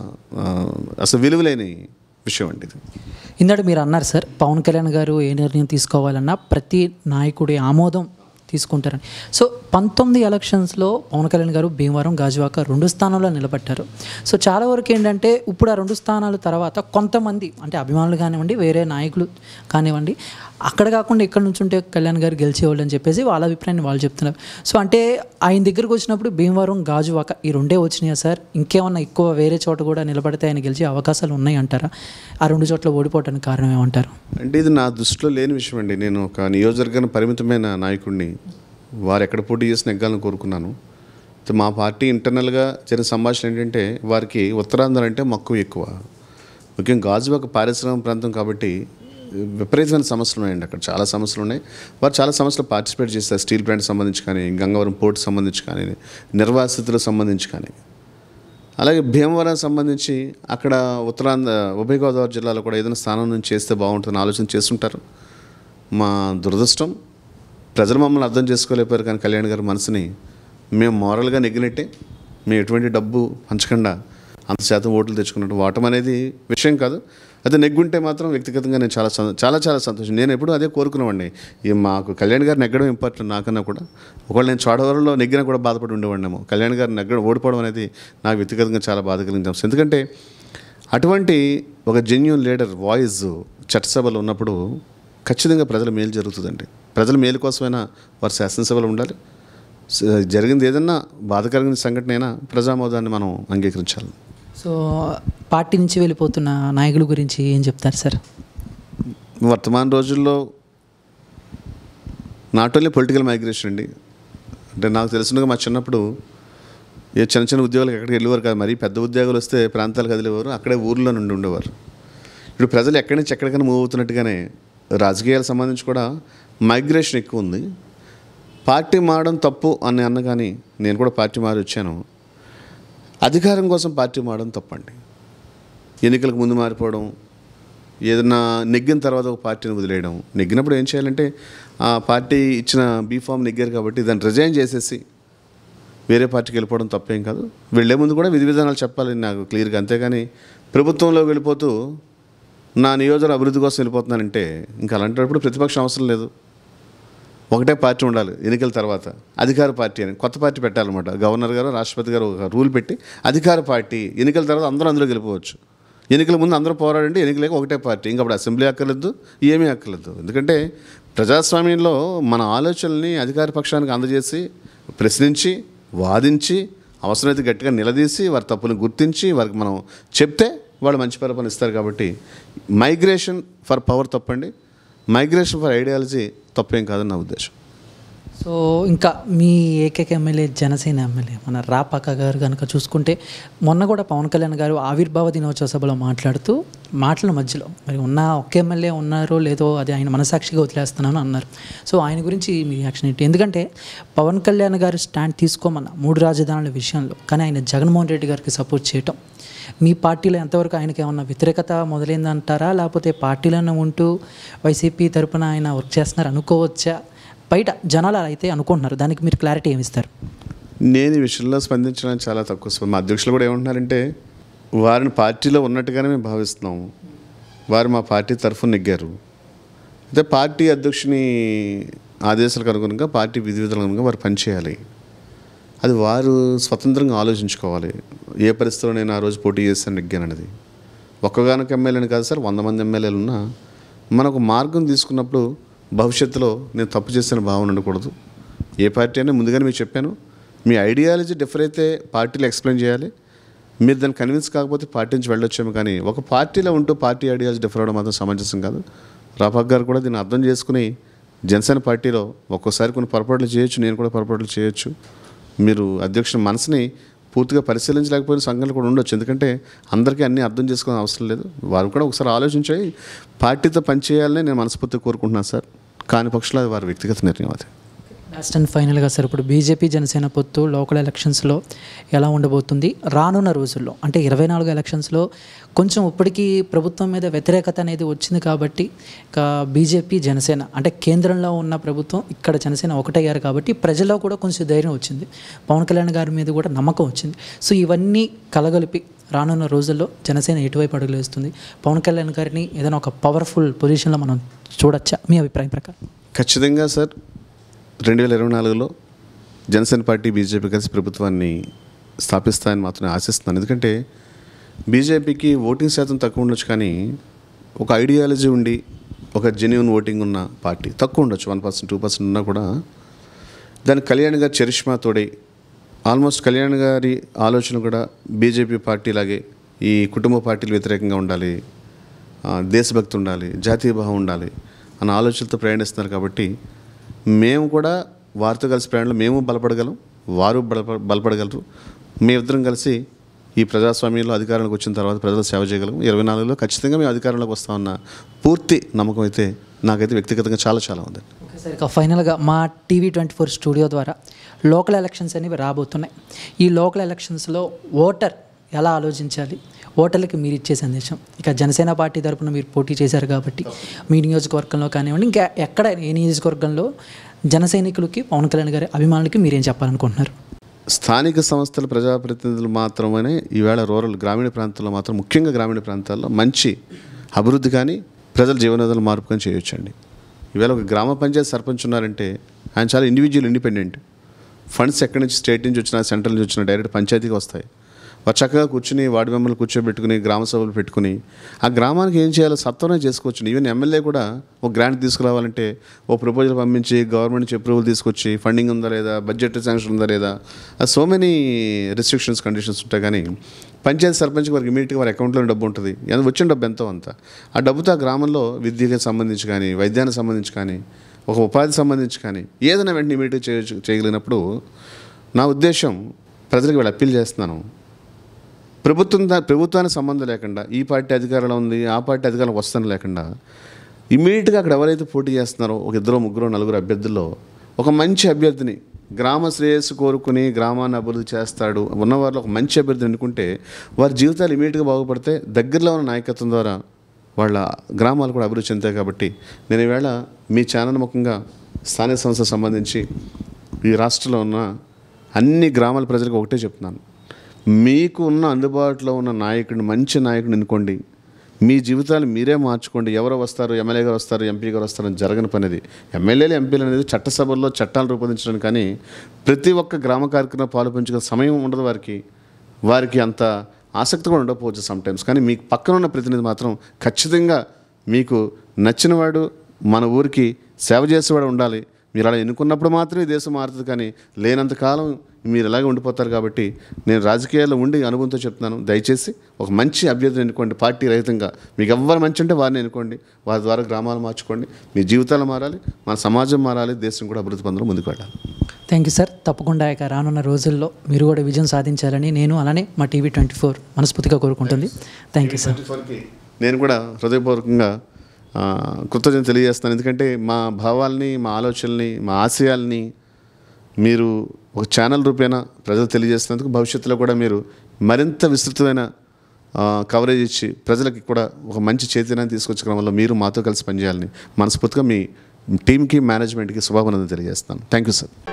అసలు విలువలేని విషయం అండి. ఇది ఇందాక మీరు అన్నారు సార్, పవన్ కళ్యాణ్ గారు ఏ నిర్ణయం తీసుకోవాలన్నా ప్రతి నాయకుడి ఆమోదం తీసుకుంటారని. సో పంతొమ్మిది ఎలక్షన్స్లో పవన్ కళ్యాణ్ గారు భీమవరం, గాజువాక రెండు స్థానాల్లో నిలబెట్టారు. సో చాలా వరకు ఏంటంటే ఇప్పుడు ఆ రెండు స్థానాల తర్వాత కొంతమంది అంటే అభిమానులు కానివ్వండి, వేరే నాయకులు కానివ్వండి, అక్కడ కాకుండా ఇక్కడ నుంచి ఉంటే కళ్యాణ్ గారు గెలిచేవాళ్ళు అని చెప్పేసి వాళ్ళ అభిప్రాయాన్ని వాళ్ళు చెప్తున్నారు. సో అంటే ఆయన దగ్గరకు వచ్చినప్పుడు భీమవరం, గాజువాక ఈ రెండే వచ్చినాయా సార్? ఇంకేమన్నా ఎక్కువ వేరే చోట కూడా నిలబడితే ఆయన గెలిచే అవకాశాలు ఉన్నాయి అంటారా? ఆ రెండు చోట్ల ఓడిపోవడానికి కారణం ఏమంటారు? అంటే ఇది నా దృష్టిలో లేని విషయం అండి. నేను ఒక నియోజకవర్గానికి పరిమితమైన నాయకుడిని, వారు ఎక్కడ పోటీ చేసి నెగ్గాలని కోరుకున్నాను. మా పార్టీ ఇంటర్నల్గా జరిగిన సంభాషణ ఏంటంటే వారికి ఉత్తరాంధ్ర అంటే మక్కువ ఎక్కువ. ముఖ్యంగా గాజువాక పారిశ్రామిక ప్రాంతం కాబట్టి విపరీతమైన సమస్యలు ఉన్నాయండి. అక్కడ చాలా సమస్యలు ఉన్నాయి. వారు చాలా సమస్యలు పార్టిసిపేట్ చేస్తారు. స్టీల్ ప్లాంట్ సంబంధించి కానీ, గంగవరం పోర్ట్ సంబంధించి కానీ, నిర్వాసితులకు సంబంధించి కానీ, అలాగే భీమవరం సంబంధించి అక్కడ ఉత్తరాంధ్ర ఉభయ గోదావరి జిల్లాలో కూడా ఏదైనా స్థానం నుంచి చేస్తే బాగుంటుందని ఆలోచన చేస్తుంటారు. మా దురదృష్టం ప్రజలు మమ్మల్ని అర్థం చేసుకోలేకపోయారు. కానీ కళ్యాణ్ గారి మనసుని మేము మోరల్గా నెగ్గినట్టే, మేము ఎటువంటి డబ్బు పంచకుండా అంత శాతం ఓట్లు తెచ్చుకున్నట్టు ఓటం అనేది విషయం కాదు. అదే నెగ్గుంటే మాత్రం వ్యక్తిగతంగా నేను చాలా చాలా చాలా సంతోషం. నేను ఎప్పుడూ అదే కోరుకునేవాడిని. ఈ మాకు కళ్యాణ్ గారు నెగ్గడం ఇంపార్టెంట్ నాకన్నా కూడా. ఒకవేళ నేను చోడవరంలో నెగ్గినా కూడా బాధపడి ఉండేవాడినేమో. కళ్యాణ్ గారు నెగ్గడం ఓడిపోవడం అనేది నాకు వ్యక్తిగతంగా చాలా బాధ కలిగించాం. ఎందుకంటే అటువంటి ఒక జెన్యూన్ లీడర్ వాయిస్ చట్టసభలో ఉన్నప్పుడు ఖచ్చితంగా ప్రజల మేలు జరుగుతుందండి. ప్రజల మేలు కోసమైనా వారు శాసనసభలో ఉండాలి. జరిగింది ఏదన్నా బాధకరమైన సంఘటన అయినా ప్రజామోదాన్ని మనం అంగీకరించాలి. సో పార్టీ నుంచి వెళ్ళిపోతున్న నాయకుల గురించి ఏం చెప్తారు సార్? వర్తమాన రోజుల్లో నాట్ ఓన్లీ పొలిటికల్ మైగ్రేషన్ అండి. అంటే నాకు తెలిసినగా మా చిన్నప్పుడు ఏ చిన్న చిన్న ఉద్యోగాలకు ఎక్కడికి వెళ్ళేవారు కాదు. మరీ పెద్ద ఉద్యోగాలు వస్తే ప్రాంతాలకు కదిలేవారు, అక్కడే ఊర్లో నుండి ఉండేవారు. ఇప్పుడు ప్రజలు ఎక్కడి నుంచి ఎక్కడికైనా మూవ్ అవుతున్నట్టుగానే రాజకీయాలకు సంబంధించి కూడా మైగ్రేషన్ ఎక్కువ ఉంది. పార్టీ మారడం తప్పు అని అన్న కానీ నేను కూడా పార్టీ మారి వచ్చాను. అధికారం కోసం పార్టీ మారడం తప్పండి. ఎన్నికలకు ముందు మారిపోవడం, ఏదన్నా నెగ్గిన తర్వాత ఒక పార్టీని వదిలేయడం. నెగ్గినప్పుడు ఏం చేయాలంటే ఆ పార్టీ ఇచ్చిన బీఫామ్ నెగ్గారు కాబట్టి దాన్ని రిజైన్ చేసేసి వేరే పార్టీకి వెళ్ళిపోవడం తప్పేం కాదు. వెళ్ళే ముందు కూడా విధి విధానాలు చెప్పాలి నాకు క్లియర్గా. అంతేగాని ప్రభుత్వంలో వెళ్ళిపోతూ నా నియోజకవర్గ అభివృద్ధి కోసం వెళ్ళిపోతున్నానంటే ఇంకా అలాంటప్పుడు ప్రతిపక్షం అవసరం లేదు. ఒకటే పార్టీ ఉండాలి. ఎన్నికల తర్వాత అధికార పార్టీ అని కొత్త పార్టీ పెట్టాలన్నమాట. గవర్నర్ గారు, రాష్ట్రపతి గారు ఒక రూల్ పెట్టి అధికార పార్టీ, ఎన్నికల తర్వాత అందరూ అందులో గెలిపోవచ్చు. ఎన్నికల ముందు అందరూ పోరాడండి, ఎన్నికలకు ఒకటే పార్టీ. ఇంకా అప్పుడు అసెంబ్లీ అక్కర్లేదు, ఏమీ అక్కర్లేదు. ఎందుకంటే ప్రజాస్వామ్యంలో మన ఆలోచనల్ని అధికార పక్షానికి అందజేసి ప్రశ్నించి వాదించి అవసరమైతే గట్టిగా నిలదీసి వారి తప్పులను గుర్తించి వారికి మనం చెప్తే వాళ్ళు మంచి పరిపాలన ఇస్తారు. కాబట్టి మైగ్రేషన్ ఫర్ పవర్ తప్పండి, మైగ్రేషన్ ఫర్ ఐడియాలజీ తప్పేం కాదని నా ఉద్దేశం. సో ఇంకా మీ ఏకైక ఎమ్మెల్యే జనసేన ఎమ్మెల్యే మన రాపాక గారు కనుక చూసుకుంటే మొన్న కూడా పవన్ కళ్యాణ్ గారు ఆవిర్భావ దినోత్సవ సభలో మాట్లాడుతూ మాటల మధ్యలో మరి ఉన్న ఒక్క ఎమ్మెల్యే ఉన్నారో లేదో అది ఆయన మనసాక్షిగా వదిలేస్తున్నాను అన్నారు. సో ఆయన గురించి మీ రియాక్షన్ ఏంటి? ఎందుకంటే పవన్ కళ్యాణ్ గారు స్టాండ్ తీసుకోమన్న మూడు రాజధానుల విషయంలో కానీ ఆయన జగన్మోహన్ రెడ్డి గారికి సపోర్ట్ చేయటం, మీ పార్టీలో ఎంతవరకు ఆయనకి ఏమన్నా వ్యతిరేకత మొదలైందంటారా, లేకపోతే పార్టీలోనే ఉంటూ వైసీపీ తరపున ఆయన వర్క్ చేస్తున్నారు అనుకోవచ్చా? బయట జనాలు అయితే అనుకుంటున్నారు, దానికి మీరు క్లారిటీ ఏమిస్తారు? నేను ఈ విషయంలో స్పందించడానికి చాలా తక్కువ. మా అధ్యక్షులు కూడా ఏమంటున్నారంటే వారిని పార్టీలో ఉన్నట్టుగానే మేము భావిస్తున్నాము, వారు మా పార్టీ తరఫున నెగ్గారు. అయితే పార్టీ అధ్యక్షుని ఆదేశాలకు అనుగుణంగా పార్టీ విధి విధానాలకు అనుగుణంగా వారు పనిచేయాలి. అది వారు స్వతంత్రంగా ఆలోచించుకోవాలి. ఏ పరిస్థితిలో నేను ఆ రోజు పోటీ చేస్తాను నెగ్గానన్నది. ఒక్కగానొక ఎమ్మెల్యేని కాదు సార్, వంద మంది ఎమ్మెల్యేలు ఉన్నా మనకు మార్గం తీసుకున్నప్పుడు భవిష్యత్తులో నేను తప్పు చేసిన భావన ఉండకూడదు. ఏ పార్టీ అయినా ముందుగానే మీకు చెప్పాను, మీ ఐడియాలజీ డిఫర్ అయితే పార్టీలు ఎక్స్ప్లెయిన్ చేయాలి. మీరు దాన్ని కన్విన్స్ కాకపోతే పార్టీ నుంచి వెళ్ళొచ్చేమో, కానీ ఒక పార్టీలో ఉంటూ పార్టీ ఐడియాలజీ డిఫర్ అవ్వడం మాత్రం సమంజసం కాదు. రాపాక్ గారు కూడా దీన్ని అర్థం చేసుకుని జనసేన పార్టీలో ఒక్కోసారి కొన్ని పొరపాట్లు చేయొచ్చు, నేను కూడా పొరపాట్లు చేయొచ్చు. మీరు అధ్యక్షుని మనసుని పూర్తిగా పరిశీలించలేకపోయిన సంఘటనలు కూడా ఉండొచ్చు, ఎందుకంటే అందరికీ అన్నీ అర్థం చేసుకోవాల్సిన అవసరం లేదు. వారు కూడా ఒకసారి ఆలోచించి పార్టీతో పనిచేయాలని నేను మనస్ఫూర్తిగా కోరుకుంటున్నాను సార్. కాని పక్షంలో అది వారి వ్యక్తిగత నిర్ణయం. అది లాస్ట్ అండ్ ఫైనల్గా సార్, ఇప్పుడు బీజేపీ జనసేన పొత్తు లోకల్ ఎలక్షన్స్లో ఎలా ఉండబోతుంది రానున్న రోజుల్లో? అంటే ఇరవై నాలుగు ఎలక్షన్స్లో కొంచెం ఇప్పటికీ ప్రభుత్వం మీద వ్యతిరేకత అనేది వచ్చింది కాబట్టి ఇక బీజేపీ జనసేన అంటే కేంద్రంలో ఉన్న ప్రభుత్వం ఇక్కడ జనసేన ఒకటయ్యారు కాబట్టి ప్రజల్లో కూడా కొంచెం ధైర్యం వచ్చింది, పవన్ కళ్యాణ్ గారి మీద కూడా నమ్మకం వచ్చింది. సో ఇవన్నీ కలగలిపి రానున్న రోజుల్లో జనసేన ఎటువైపు అడుగులు వేస్తుంది? పవన్ కళ్యాణ్ గారిని ఏదైనా ఒక పవర్ఫుల్ పొజిషన్లో మనం చూడొచ్చా మీ అభిప్రాయం ప్రకారం? ఖచ్చితంగా సార్, రెండు వేల ఇరవై నాలుగులో జనసేన పార్టీ బీజేపీ కలిసి ప్రభుత్వాన్ని స్థాపిస్తాయని మాత్రం ఆశిస్తున్నాను. ఎందుకంటే బీజేపీకి ఓటింగ్ శాతం తక్కువ ఉండొచ్చు, కానీ ఒక ఐడియాలజీ ఉండి ఒక జెన్యున్ ఓటింగ్ ఉన్న పార్టీ తక్కువ ఉండొచ్చు, వన్ పర్సెంట్ టూ పర్సెంట్ ఉన్నా కూడా దానికి కళ్యాణ్ గారి చరిష్మా తోడే ఆల్మోస్ట్ కళ్యాణ్ గారి ఆలోచన కూడా బీజేపీ పార్టీ లాగే ఈ కుటుంబ పార్టీలు వ్యతిరేకంగా ఉండాలి, దేశభక్తి ఉండాలి, జాతీయ భావం ఉండాలి అన్న ఆలోచనతో ప్రయాణిస్తున్నారు. కాబట్టి మేము కూడా వారితో కలిసి ప్రయాణంలో మేము బలపడగలం, వారు బలప బలపడగలరు. మేమిద్దరం కలిసి ఈ ప్రజాస్వామ్యంలో అధికారంలోకి వచ్చిన తర్వాత ప్రజలకు సేవ చేయగలం. ఇరవై నాలుగులో ఖచ్చితంగా మేము అధికారంలోకి వస్తామన్న పూర్తి నమ్మకం అయితే నాకైతే వ్యక్తిగతంగా చాలా చాలా ఉంది. ఓకే సార్, ఇక ఫైనల్గా మా టీవీ ట్వంటీ ఫోర్ స్టూడియో ద్వారా లోకల్ ఎలక్షన్స్ అనేవి రాబోతున్నాయి. ఈ లోకల్ ఎలక్షన్స్లో ఓటర్ ఎలా ఆలోచించాలి, ఓటర్లకి మీరు ఇచ్చే సందేశం? ఇక జనసేన పార్టీ తరఫున మీరు పోటీ చేశారు కాబట్టి మీ నియోజకవర్గంలో కానివ్వండి, ఇంకా ఎక్కడ ఏ నియోజకవర్గంలో జన సైనికులకి పవన్ కళ్యాణ్ గారి అభిమానులకి మీరేం చెప్పాలనుకుంటున్నారు? స్థానిక సంస్థల ప్రజాప్రతినిధులు మాత్రమే ఈవేళ రూరల్ గ్రామీణ ప్రాంతాల్లో మాత్రం, ముఖ్యంగా గ్రామీణ ప్రాంతాల్లో మంచి అభివృద్ధి కానీ ప్రజల జీవనోధాలు మార్పు కానీ చేయొచ్చండి. ఈవేళ ఒక గ్రామ పంచాయతీ సర్పంచ్ ఉన్నారంటే ఆయన చాలా ఇండివిజువల్, ఇండిపెండెంట్. ఫండ్స్ ఎక్కడి నుంచి స్టేట్ నుంచి వచ్చినా సెంట్రల్ నుంచి వచ్చినా డైరెక్ట్ పంచాయతీకి వస్తాయి. వారు చక్కగా కూర్చుని వార్డు మెంబర్లు కూర్చోబెట్టుకుని గ్రామ సభలు పెట్టుకుని ఆ గ్రామానికి ఏం చేయాలో సత్వరమే చేసుకోవచ్చు. ఈవెన్ ఎమ్మెల్యే కూడా ఒక గ్రాంట్ తీసుకురావాలంటే ఓ ప్రపోజల్ పంపించి గవర్నమెంట్ నుంచి అప్రూవల్ తీసుకొచ్చి ఫండింగ్ ఉందా లేదా, బడ్జెట్ శాంక్షన్ ఉందా లేదా, సో మెనీ రిస్ట్రిక్షన్స్ కండిషన్స్ ఉంటాయి. కానీ పంచాయతీ సర్పంచ్కి వారికి ఇమీడియట్గా వారి అకౌంట్లో డబ్బు ఉంటుంది, ఎంత వచ్చిన డబ్బు ఎంతో అంత. ఆ డబ్బుతో ఆ గ్రామంలో విద్యకి సంబంధించి కానీ, వైద్యానికి సంబంధించి కానీ, ఒక ఉపాధికి సంబంధించి కానీ ఏదైనా వెంటనే ఇమీడియట్గా చేయ చేయగలిగినప్పుడు నా ఉద్దేశం ప్రజలకు వీళ్ళు అప్పీల్ చేస్తున్నాను, ప్రభుత్వం ప్రభుత్వానికి సంబంధం లేకుండా ఈ పార్టీ అధికారంలో ఉంది ఆ పార్టీ అధికారంలో వస్తాను లేకుండా ఇమీడియట్గా అక్కడ ఎవరైతే పోటీ చేస్తున్నారో ఒక ఇద్దరు ముగ్గురు నలుగురు అభ్యర్థుల్లో ఒక మంచి అభ్యర్థిని, గ్రామ శ్రేయస్సు కోరుకుని గ్రామాన్ని అభివృద్ధి చేస్తాడు ఉన్నవారిలో ఒక మంచి అభ్యర్థిని ఎన్నుకుంటే వారి జీవితాలు ఇమీడియట్గా బాగుపడితే దగ్గరలో ఉన్న నాయకత్వం ద్వారా వాళ్ళ గ్రామాలు కూడా అభివృద్ధి చెందుతాయి. కాబట్టి నేను ఈవేళ మీ ఛానల్ ముఖంగా స్థానిక సంస్థకు సంబంధించి ఈ రాష్ట్రంలో ఉన్న అన్ని గ్రామాల ప్రజలకు ఒకటే చెప్తున్నాను, మీకు ఉన్న అందుబాటులో ఉన్న నాయకుడిని, మంచి నాయకుడిని ఎన్నుకోండి, మీ జీవితాలు మీరే మార్చుకోండి. ఎవరు వస్తారు, ఎమ్మెల్యే గారు వస్తారు, ఎంపీ గారు వస్తారని జరగని పనిది. ఎమ్మెల్యేలు ఎంపీలు అనేది చట్టసభల్లో చట్టాలు రూపొందించడానికి, కానీ ప్రతి ఒక్క గ్రామ కార్యక్రమం పాలు పంచుకునే సమయం ఉండదు వారికి, వారికి అంత ఆసక్తి కూడా ఉండకపోవచ్చు సమ్టైమ్స్. కానీ మీకు పక్కన ఉన్న ప్రతినిధి మాత్రం ఖచ్చితంగా మీకు నచ్చినవాడు, మన ఊరికి సేవ చేసేవాడు ఉండాలి. మీరు అలా ఎన్నుకున్నప్పుడు మాత్రమే దేశం మారుతుంది, కానీ లేనంతకాలం మీరు ఇలాగే ఉండిపోతారు. కాబట్టి నేను రాజకీయాల్లో ఉండి అనుభవంతో చెప్తున్నాను, దయచేసి ఒక మంచి అభ్యర్థిని ఎన్నుకోండి. పార్టీ రహితంగా మీకు ఎవ్వరు మంచి అంటే వారిని ఎన్నుకోండి, వారి ద్వారా గ్రామాలు మార్చుకోండి, మీ జీవితాలు మారాలి, మన సమాజం మారాలి, దేశం కూడా అభివృద్ధి పొందడం ముందుకు వెళ్ళాలి. Thank you sir. తప్పకుండా ఇక రానున్న రోజుల్లో మీరు కూడా విజయం సాధించాలని నేను అలానే మా టీవీ ట్వంటీ ఫోర్ మనస్ఫూర్తిగా కోరుకుంటుంది. Thank you sir. నేను కూడా హృదయపూర్వకంగా కృతజ్ఞతలు తెలియజేస్తాను, ఎందుకంటే మా భావాల్ని, మా ఆలోచనల్ని, మా ఆశయాల్ని మీరు ఒక ఛానల్ రూపేణా ప్రజలు తెలియజేస్తున్నందుకు భవిష్యత్తులో కూడా మీరు మరింత విస్తృతమైన కవరేజ్ ఇచ్చి ప్రజలకి కూడా ఒక మంచి చైతన్యాన్ని తీసుకొచ్చే క్రమంలో మీరు మాతో కలిసి పనిచేయాలని మనస్ఫూర్తిగా మీ టీంకి, మేనేజ్మెంట్కి శుభాభినందనలు తెలియజేస్తాను. Thank you sir.